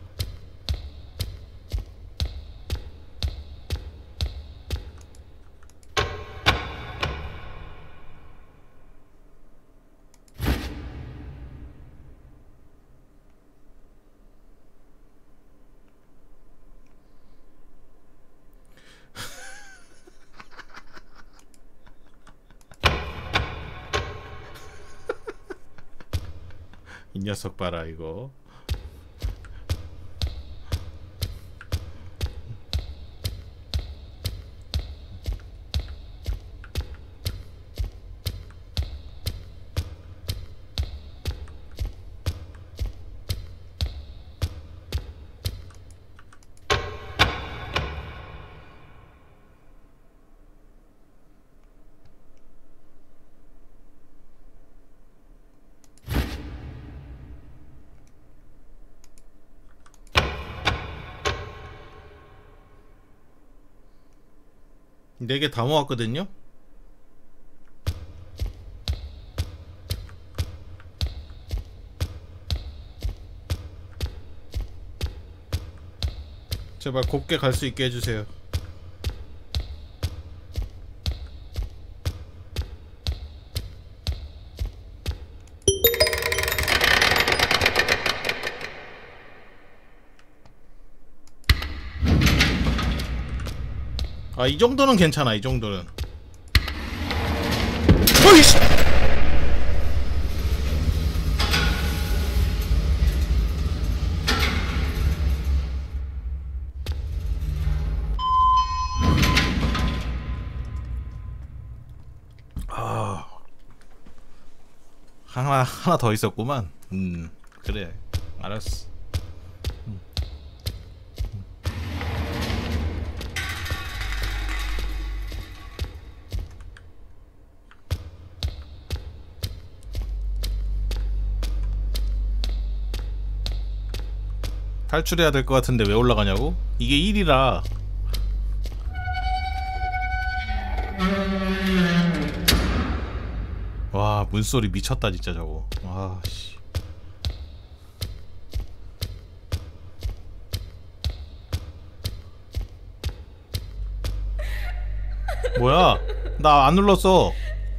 이 녀석 봐라 이거. 네 개 다 모았거든요. 제발 곱게 갈 수 있게 해주세요. 아, 이 정도는 괜찮아. 이 정도는. 어이씨. 아, 하나 하나 더 있었구만. 음, 그래. 알았어. 탈출해야 될 것 같은데 왜 올라가냐고? 이게 일이라. 와, 문소리 미쳤다 진짜 저거. 와 씨. 뭐야? 나 안 눌렀어.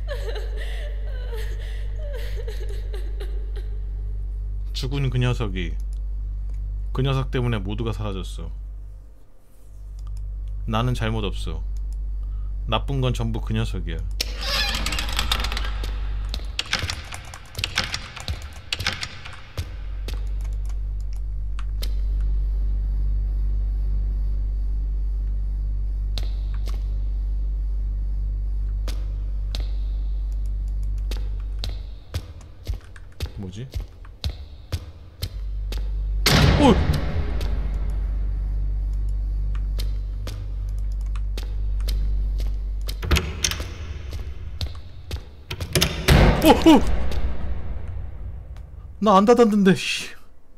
죽은 그 녀석이, 그 녀석 때문에 모두가 사라졌어. 나는 잘못 없어. 나쁜 건 전부 그 녀석이야. 뭐지? 오! 오! 오! 나 안 닫았는데, 씨.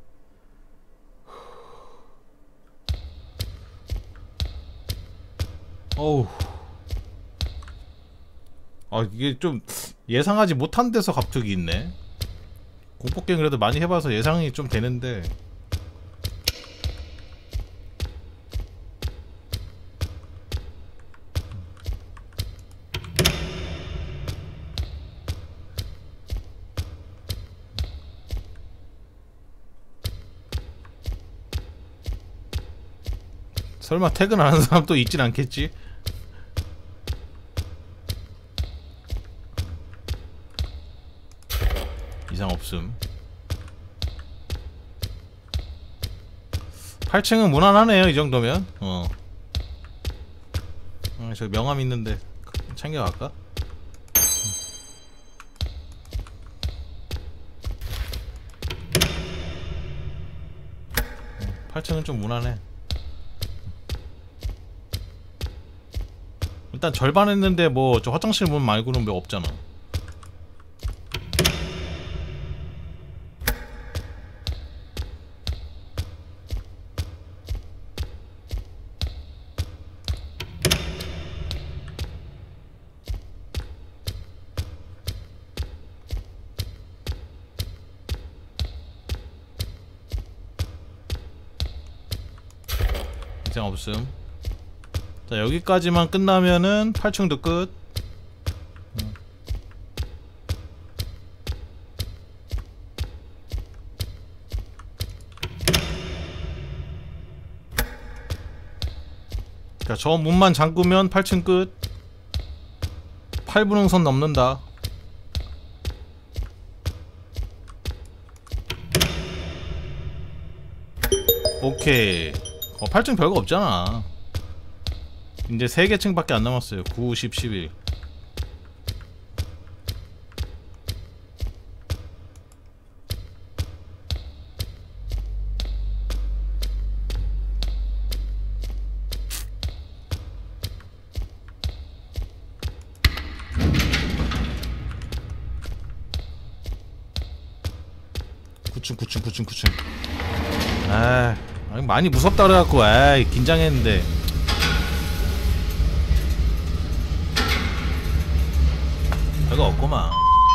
어우. 아, 이게 좀 예상하지 못한 데서 갑툭이 있네. 공포게임 그래도 많이 해봐서 예상이 좀 되는데. 설마 퇴근 안 하는 사람 또 있진 않겠지? 이상 없음. 팔 층은 무난하네요 이 정도면. 어. 어, 저 명함 있는데 챙겨갈까? 팔 층은 좀 무난해. 일단 절반 했는데 뭐 저 화장실 문 말고는 뭐 없잖아. 이상 없음. 자, 여기까지만 끝나면은 팔 층도 끝. 음. 자, 저 문만 잠그면 팔 층 끝. 팔 분응선 넘는다. 오케이. 어, 팔 층 별거 없잖아. 이제 세 개 층밖에 안 남았어요. 구, 십, 십일. 구 층, 구 층, 구 층, 구 층. 아, 많이 무섭다 그래갖고, 아이, 긴장했는데. 별거 없구만.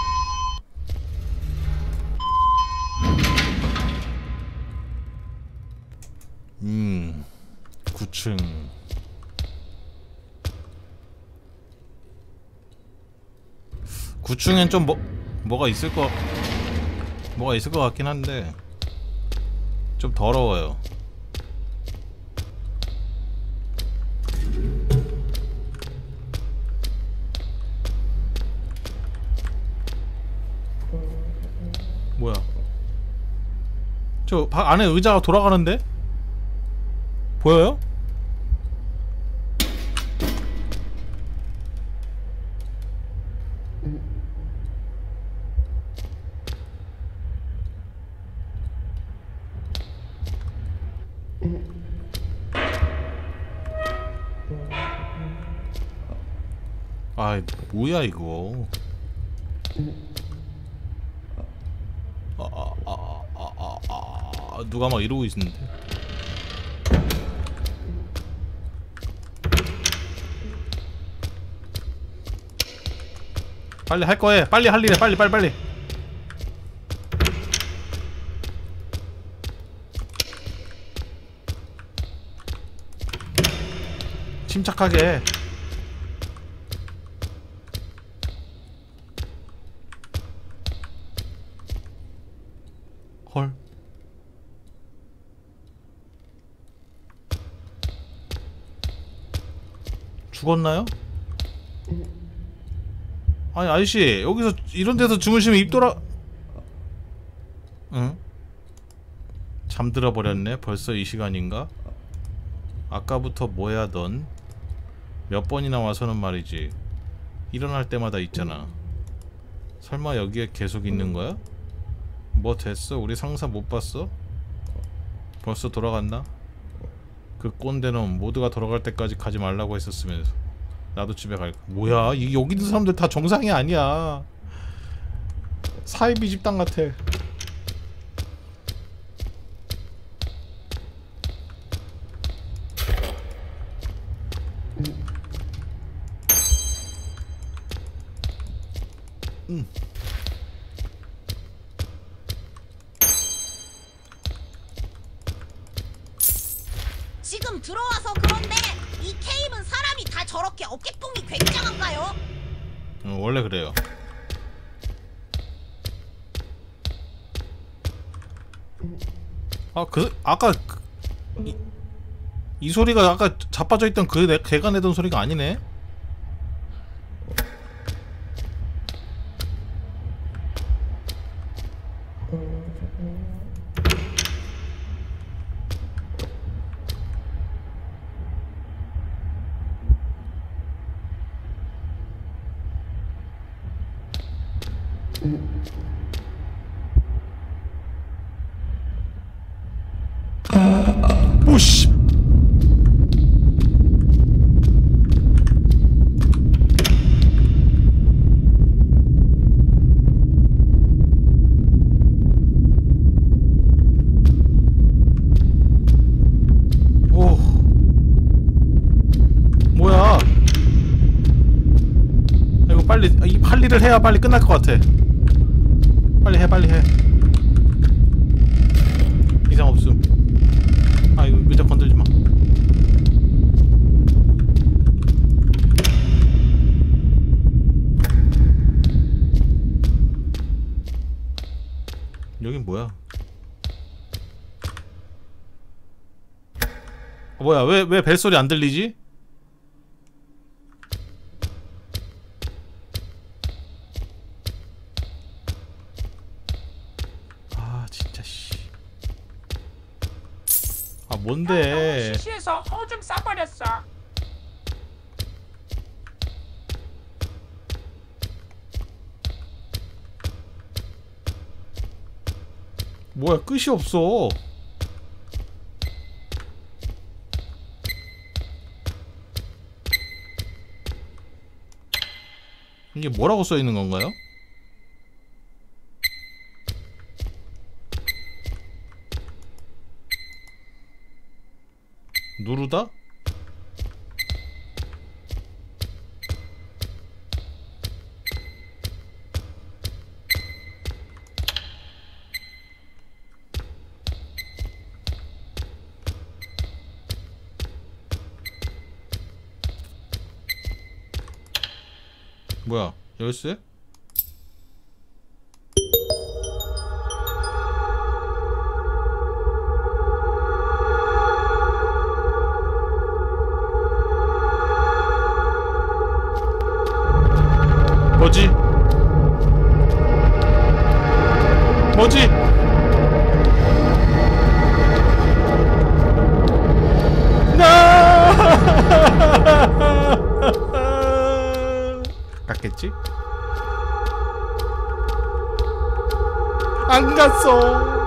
음, 구 층. 구 층엔 좀 뭐, 뭐가 있을 거, 뭐가 있을 것 같긴 한데, 좀 더러워요. 뭐야? 저 바, 안에 의자가 돌아가는데? 보여요? 아, 뭐야 이거? 아, 아, 아, 아, 아, 아, 누가 막 이러고 있는데? 빨리 할 거해. 빨리 할 일해. 빨리, 빨리, 빨리. 침착하게 해. 헐. 죽었나요? 아니 아저씨 여기서 이런 데서 주무시면 입 돌아... 응? 잠들어 버렸네. 벌써 이 시간인가? 아까부터 뭐야 넌? 몇 번이나 와서는 말이지. 일어날 때마다 있잖아. 설마 여기에 계속 있는 거야? 뭐 됐어? 우리 상사 못 봤어? 벌써 돌아갔나? 그 꼰대놈 모두가 돌아갈 때까지 가지 말라고 했었으면서. 나도 집에 갈까? 뭐야? 이 여기 있는 사람들 다 정상이 아니야. 사이비 집단 같아. 음. 지금 들어와서 그런데 이 케이블 사람이 다 저렇게 어깨뽕이 굉장한가요? 음, 원래 그래요. 아, 그 아까 그, 이, 이 소리가 아까 자빠져 있던 그 내, 걔가 내던 소리가 아니네. 오씨. 오. 뭐야? 이거 빨리 이 할 일을 해야 빨리 끝날 것 같아. 빨리 해, 빨리 해. 이상 없음. 아, 이거 의자 건들지 마. 뭐야? 어, 뭐야? 왜 왜 벨소리 안 들리지? 아 진짜 씨. 아 뭔데? 너무 시시해서 오줌 싸버렸어. 뭐야 끝이 없어. 이게 뭐라고 써 있는 건가요? 누르다? 뭐야 열쇠? 뭐지? 뭐지? 나 갔겠지? 안 갔어.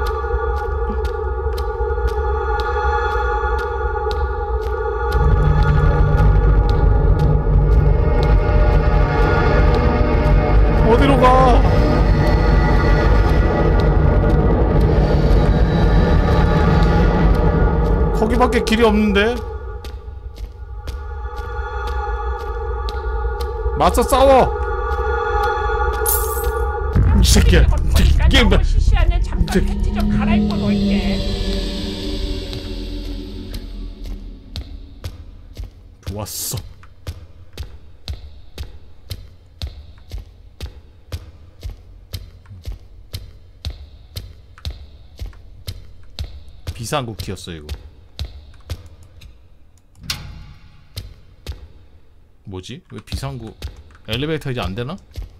어디로 가? 거기밖에 길이 없는데? 맞서 싸워! 이 새끼야. 이게 뭐? 너무 시시하네. 잠깐 팬티 좀 갈아입고 놀게. 좋았어. 비상구키였어 이거. 뭐지? 왜 비상구 엘리베이터 이제 안 되나?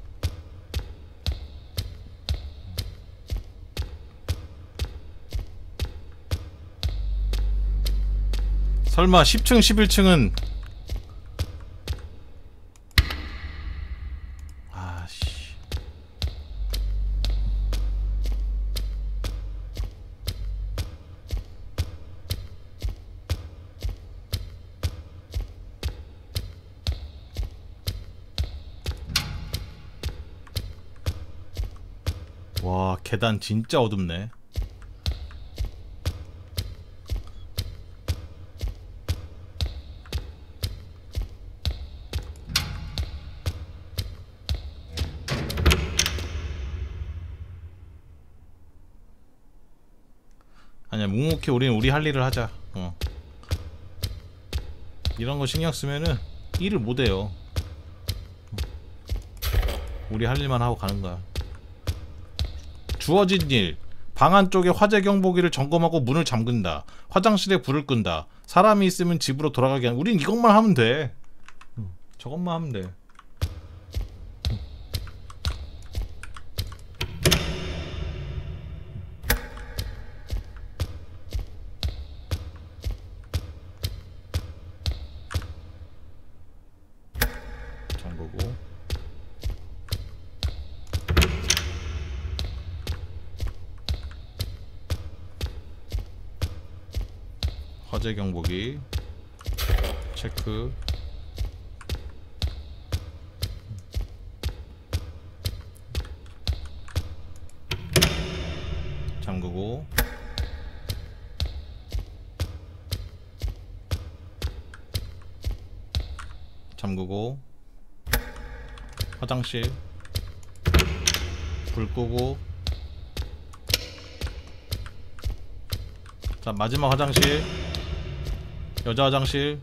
설마 십 층, 십일 층은 아씨. 와, 계단 진짜 어둡네. 아니야, 묵묵히 우리는 우리 할 일을 하자. 어. 이런 거 신경 쓰면은 일을 못 해요. 우리 할 일만 하고 가는 거야. 주어진 일. 방 안쪽에 화재 경보기를 점검하고 문을 잠근다. 화장실에 불을 끈다. 사람이 있으면 집으로 돌아가게 하는. 우린 이것만 하면 돼. 저것만 하면 돼. 잠그고. 화재 경보기 체크. 잠그고. 잠그고. 화장실 불 끄고. 자, 마지막 화장실, 여자 화장실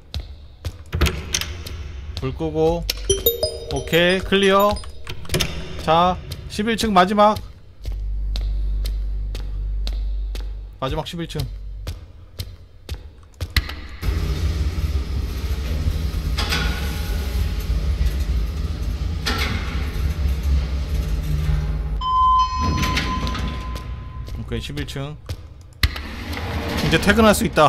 불 끄고. 오케이, 클리어. 자, 십일 층 마지막. 마지막 십일 층. 오케이, 십일 층. 이제 퇴근할 수 있다.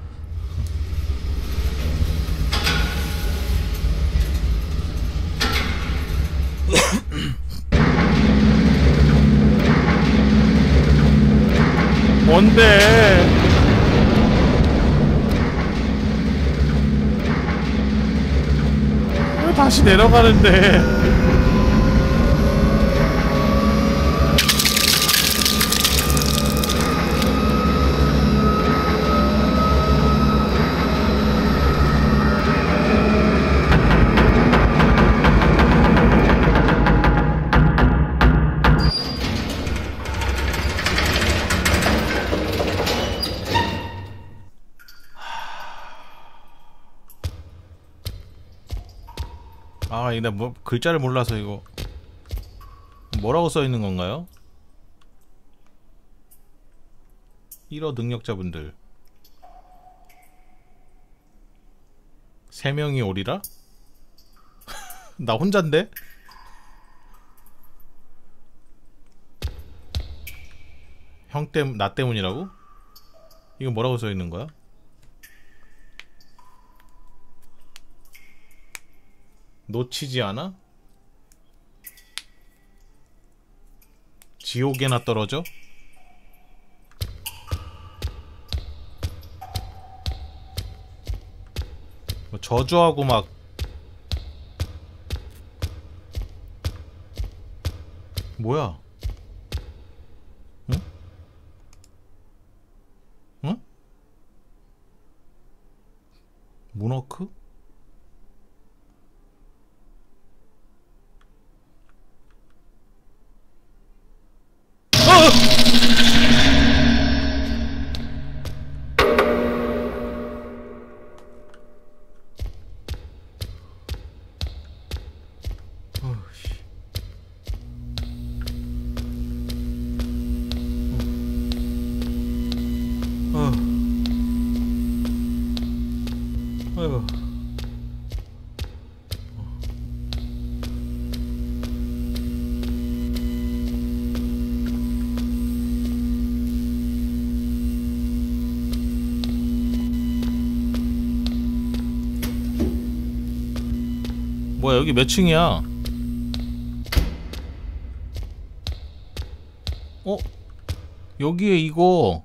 뭔데? 왜 다시 내려가는데? 아, 이거 뭐 글자를 몰라서 이거 뭐라고 써 있는 건가요? 일어 능력자분들 세 명이 오리라? 나 혼잔데? 형 때문, 나 때문이라고? 이거 뭐라고 써 있는 거야? 놓치지 않아? 지옥에나 떨어져? 뭐 저주하고 막 뭐야? 응? 응? 모너크? 아이고. 뭐야, 여기 몇 층이야? 어? 여기에 이거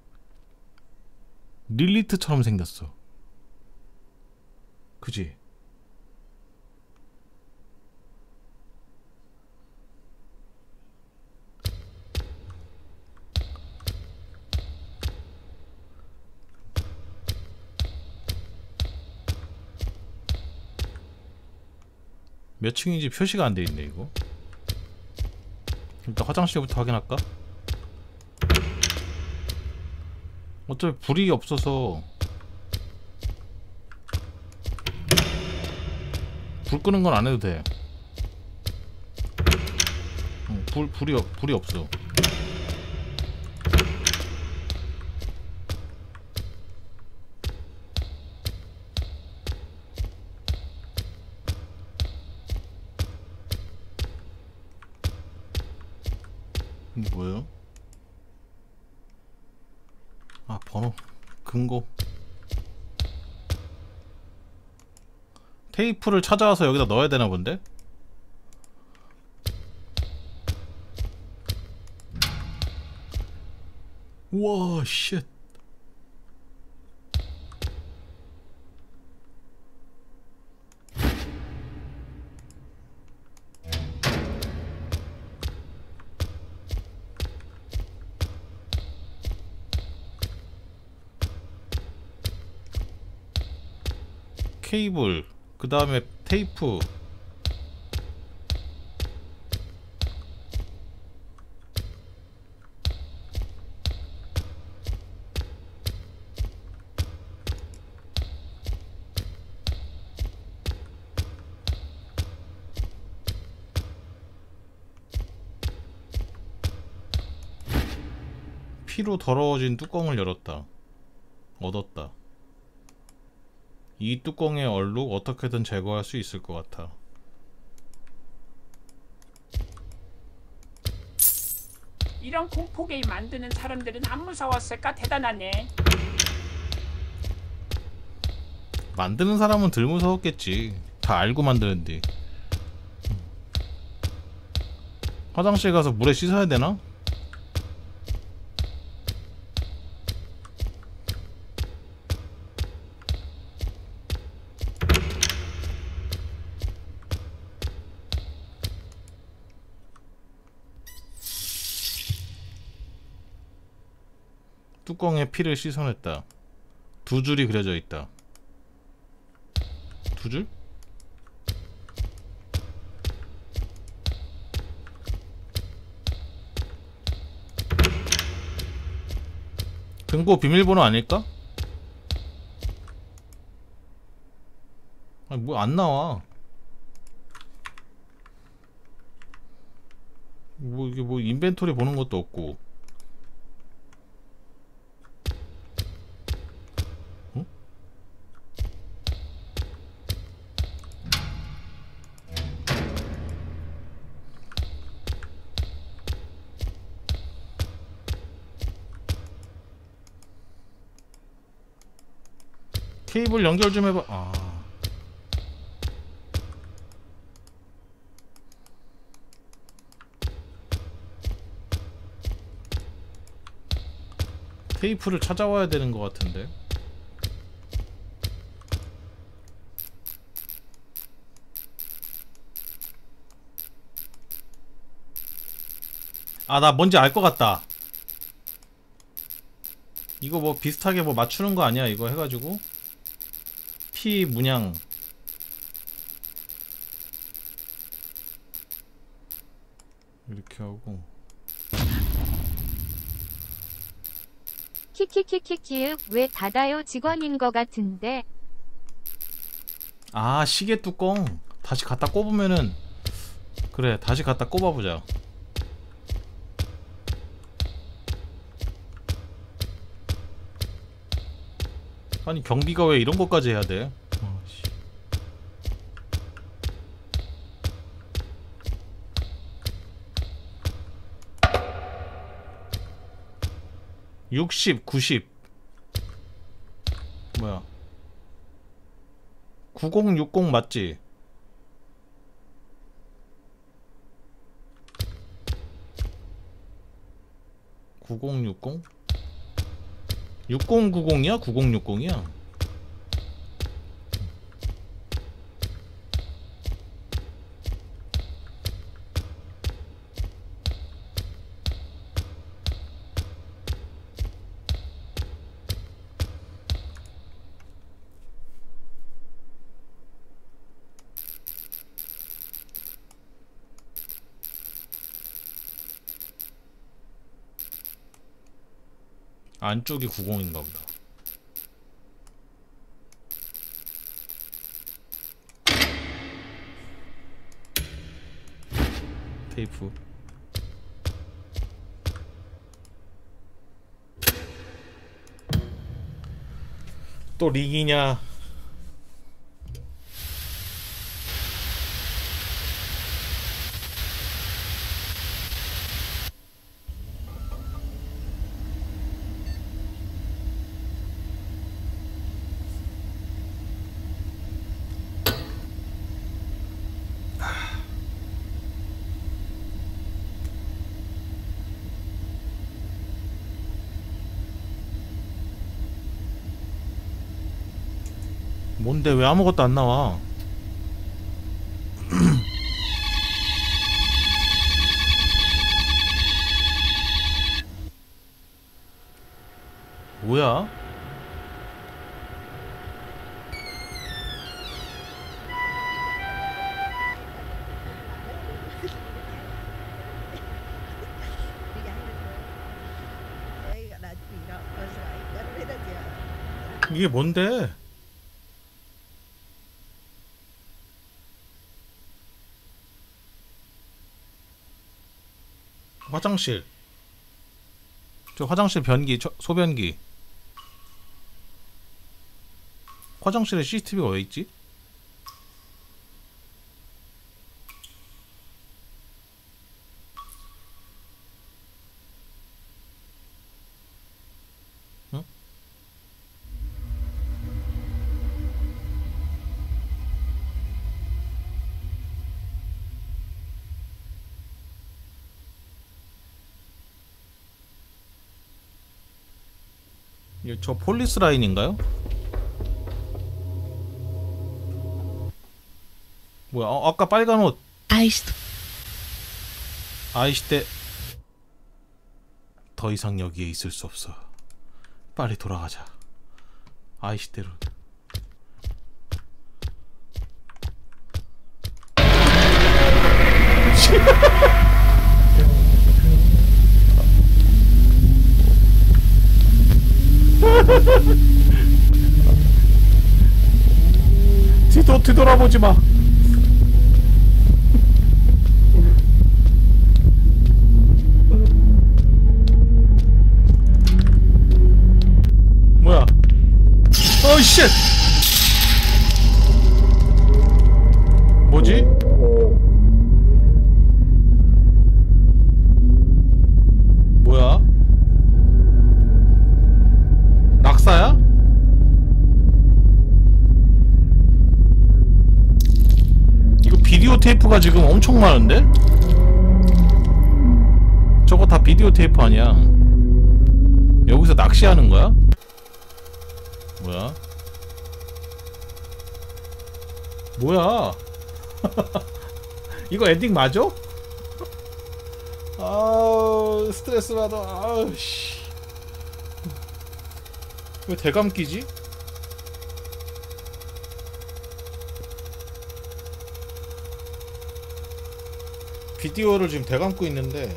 릴리트처럼 생겼어. 그지? 몇 층인지 표시가 안 돼 있네 이거. 일단 화장실부터 확인할까? 어차피 불이 없어서 불 끄는 건 안 해도 돼. 응, 불 불이 없 불이 없어. 이게 뭐예요? 아, 번호 금고. 테이프를 찾아와서 여기다 넣어야 되나 본데? 우와, 쉣. 케이블, 그 다음에 테이프. 피로 더러워진 뚜껑을 열었다. 얻었다. 이 뚜껑의 얼룩 어떻게든 제거할 수 있을 것 같아. 이런 공포 게임 만드는 사람들은 안 무서웠을까? 대단하네. 만드는 사람은 덜 무서웠겠지. 다 알고 만드는데. 화장실 가서 물에 씻어야 되나? 뚜껑에 피를 씻어냈다. 두 줄이 그려져 있다. 두 줄? 금고 비밀번호 아닐까? 아니 뭐 안 나와. 뭐 이게 뭐 인벤토리 보는 것도 없고. 어? 케이블 연결 좀 해봐. 아. 테이프를 찾아와야 되는 것 같은데. 아, 나 뭔지 알 것 같다. 이거 뭐 비슷하게 뭐 맞추는 거 아니야? 이거 해가지고 피 문양 이렇게 하고. 키키키키키윽 왜 닫아요 직원인 거 같은데. 아, 시계 뚜껑 다시 갖다 꼽으면은. 그래, 다시 갖다 꼽아보자. 아니 경비가 왜 이런 것까지 해야 돼? 어, 씨. 육십, 구십 뭐야? 구십, 육십 맞지? 구십, 육십? 육십, 구십이야? 구십, 육십이야? 안쪽이 구십인가 보다. 테이프. 또 릭이냐? 뭔데 왜 아무것도 안 나와? 뭐야? 이게 뭔데? 화장실. 저 화장실 변기, 저, 소변기. 화장실에 씨씨티비가 왜 있지? 응? 이거 저 폴리스 라인인가요? 뭐야? 어, 아까 빨간 옷. 아이스. 아이시대. 더 이상 여기에 있을 수 없어. 빨리 돌아가자. 아이시대로. 뒤도 뒤돌아보지 마. 뭐야? 어 쉣. 뭐지? 뭐야? 낙사야? 이거 비디오 테이프가 지금 엄청 많은데? 저거 다 비디오 테이프 아니야? 여기서 낚시하는 거야? 뭐야? 뭐야? 이거 엔딩 맞아? 아 스트레스 받아. 아우씨. 왜 대감 끼지? 비디오를 지금 대감고 있는데.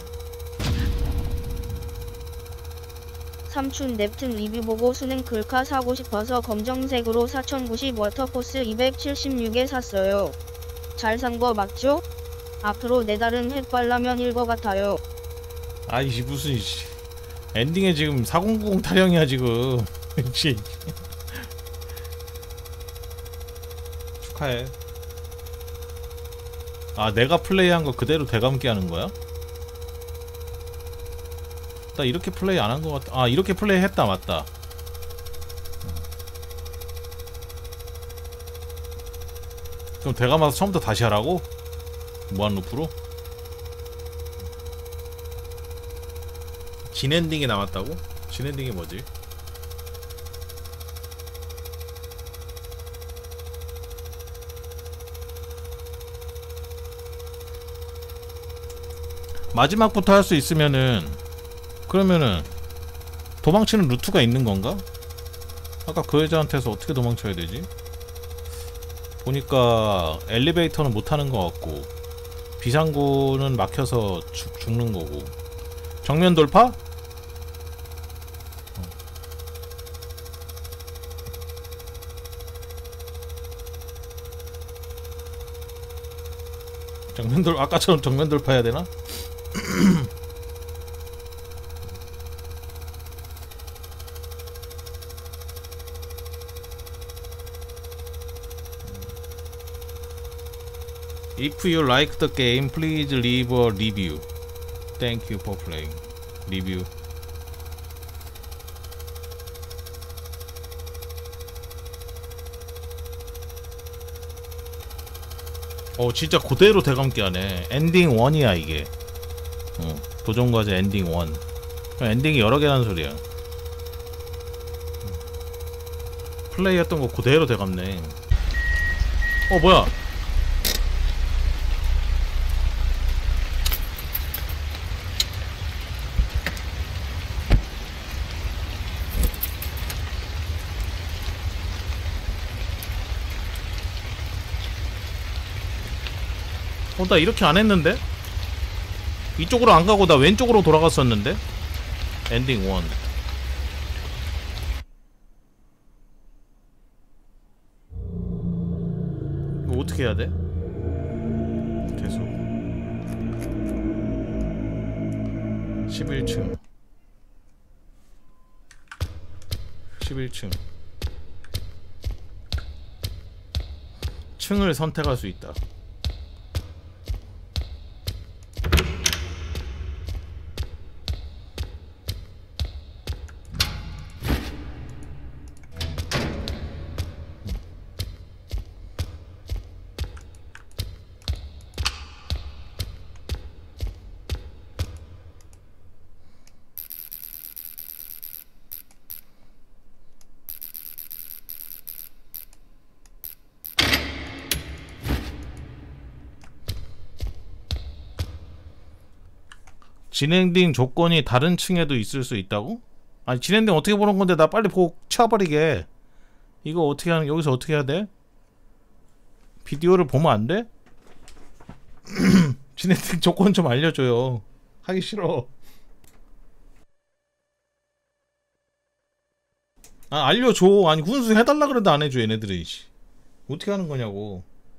삼촌 넵툰 리뷰 보고 수냉 글카 사고 싶어서 검정색으로 사천구십 워터포스 이백칠십육에 샀어요. 잘 산 거 맞죠? 앞으로 네 달은 햇발라면 일 거 같아요. 아이씨 무슨 이씨. 엔딩에 지금 사공구공 타령이야 지금. 씨. 축하해. 아 내가 플레이한 거 그대로 대감기 하는 거야? 나 이렇게 플레이 안 한 거 같아. 아 이렇게 플레이 했다 맞다. 그럼 대감아서 처음부터 다시 하라고? 무한 루프로? 진 엔딩이 남았다고? 진 엔딩이 뭐지? 마지막부터 할 수 있으면은 그러면은 도망치는 루트가 있는 건가? 아까 그 여자한테서 어떻게 도망쳐야 되지? 보니까 엘리베이터는 못 타는 것 같고 비상구는 막혀서 죽, 죽는 거고 정면 돌파? 어. 정면 돌 아까처럼 정면 돌파해야 되나? If you like the game, please leave a review. Thank you for playing. Review. 어 진짜 그대로 대감기 하네. 엔딩 원이야 이게. 어, 도전과제 엔딩 원. 엔딩이 여러 개라는 소리야. 플레이했던 거 그대로 대감네. 어 뭐야? 어, 나 이렇게 안 했는데? 이쪽으로 안 가고 나 왼쪽으로 돌아갔었는데? 엔딩 원. 이거 어떻게 해야 돼? 계속. 십일 층. 십일 층. 층을 선택할 수 있다. 진행딩 조건이 다른 층에도 있을 수 있다고? 아니 진행딩 어떻게 보는 건데 나 빨리 보고 쳐버리게. 이거 어떻게 하는 여기서 어떻게 해야 돼? 비디오를 보면 안 돼? 진행딩 조건 좀 알려줘요. 하기 싫어. 아 알려줘. 아니 훈수 해달라 그래도 안 해줘 얘네들이. 어떻게 하는 거냐고.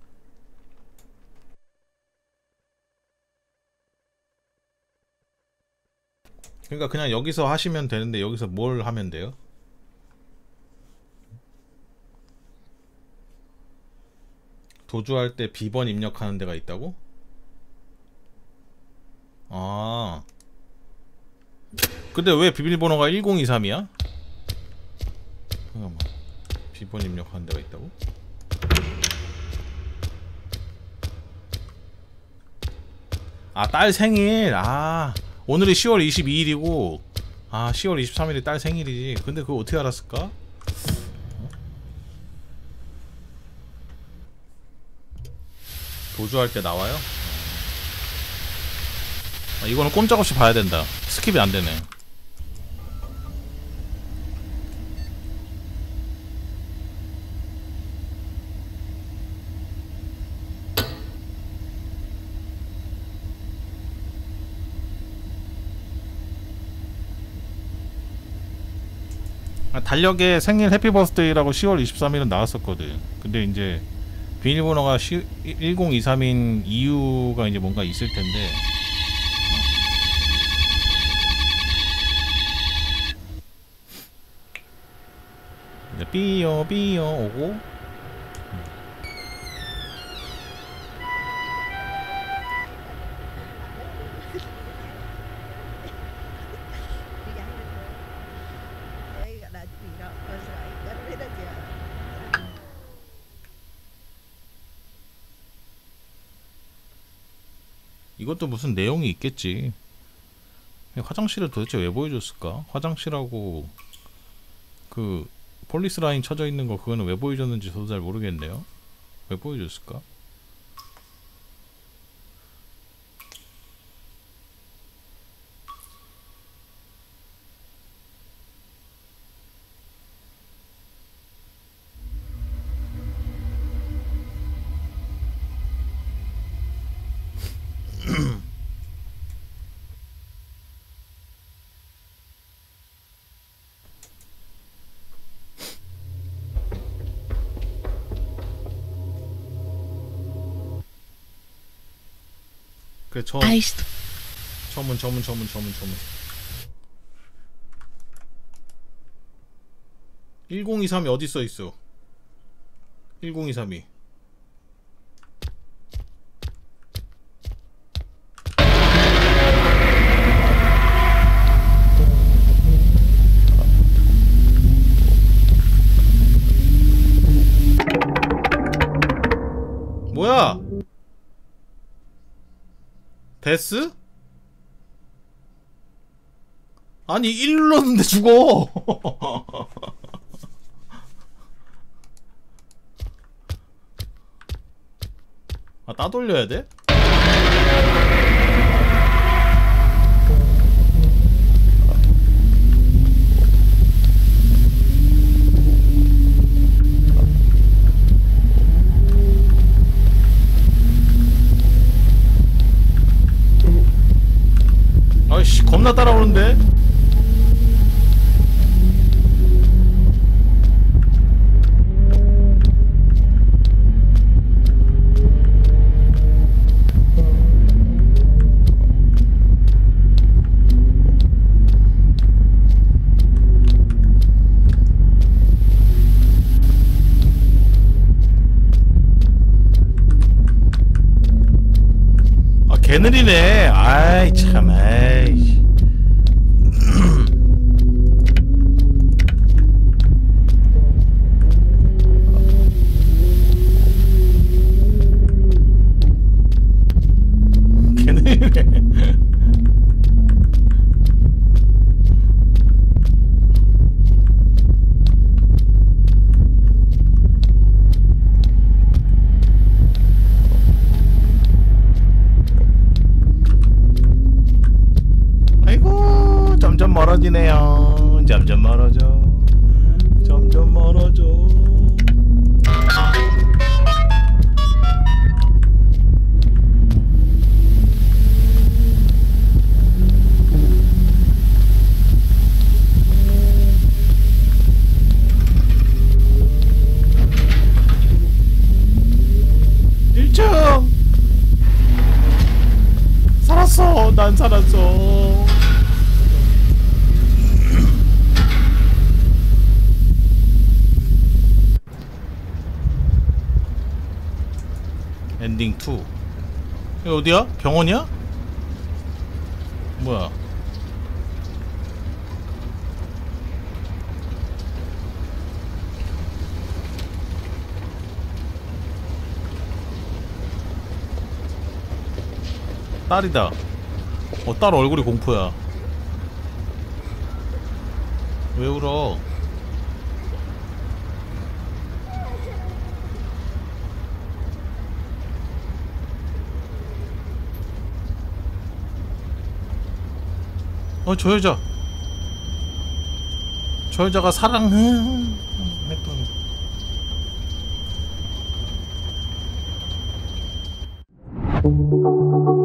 그러니까 그냥 여기서 하시면 되는데 여기서 뭘 하면 돼요? 도주할 때 비번 입력하는 데가 있다고? 아 근데 왜 비밀번호가 일공이삼이야? 잠깐만. 비번 입력하는 데가 있다고? 아 딸 생일. 아 오늘이 시월 이십이일이고 아 시월 이십삼일이 딸 생일이지. 근데 그거 어떻게 알았을까? 어? 도주할 때 나와요? 아, 이거는 꼼짝없이 봐야 된다. 스킵이 안 되네. 달력에 생일 해피 버스데이라고 시월 이십삼일은 나왔었거든. 근데 이제 비밀번호가 일공이삼인 이유가 이제 뭔가 있을 텐데. 이제 삐요 삐요 오고. 이것도 무슨 내용이 있겠지. 화장실을 도대체 왜 보여줬을까? 화장실하고 그 폴리스 라인 쳐져 있는 거 그거는 왜 보여줬는지 저도 잘 모르겠네요. 왜 보여줬을까? 그래 저 저문 저문 저문 저문 저문 일공이삼이 어디 써 있어? 일공이삼이 뭐야? 데스? 아니 일 눌렀는데 죽어. 아 따돌려야 돼? 아이씨 겁나 따라오는데? 개느리네. 아이 참. 에이. 개느리네. 아이고 점점 멀어지네요. 점점 멀어져. 점점 멀어져. 일 층 살았어. 난 살았어. 엔딩 투. 여기 어디야? 병원이야? 뭐야? 딸이다. 어, 딸 얼굴이 공포야. 왜 울어? 어, 저 여자. 저 여자가 사랑해 했더니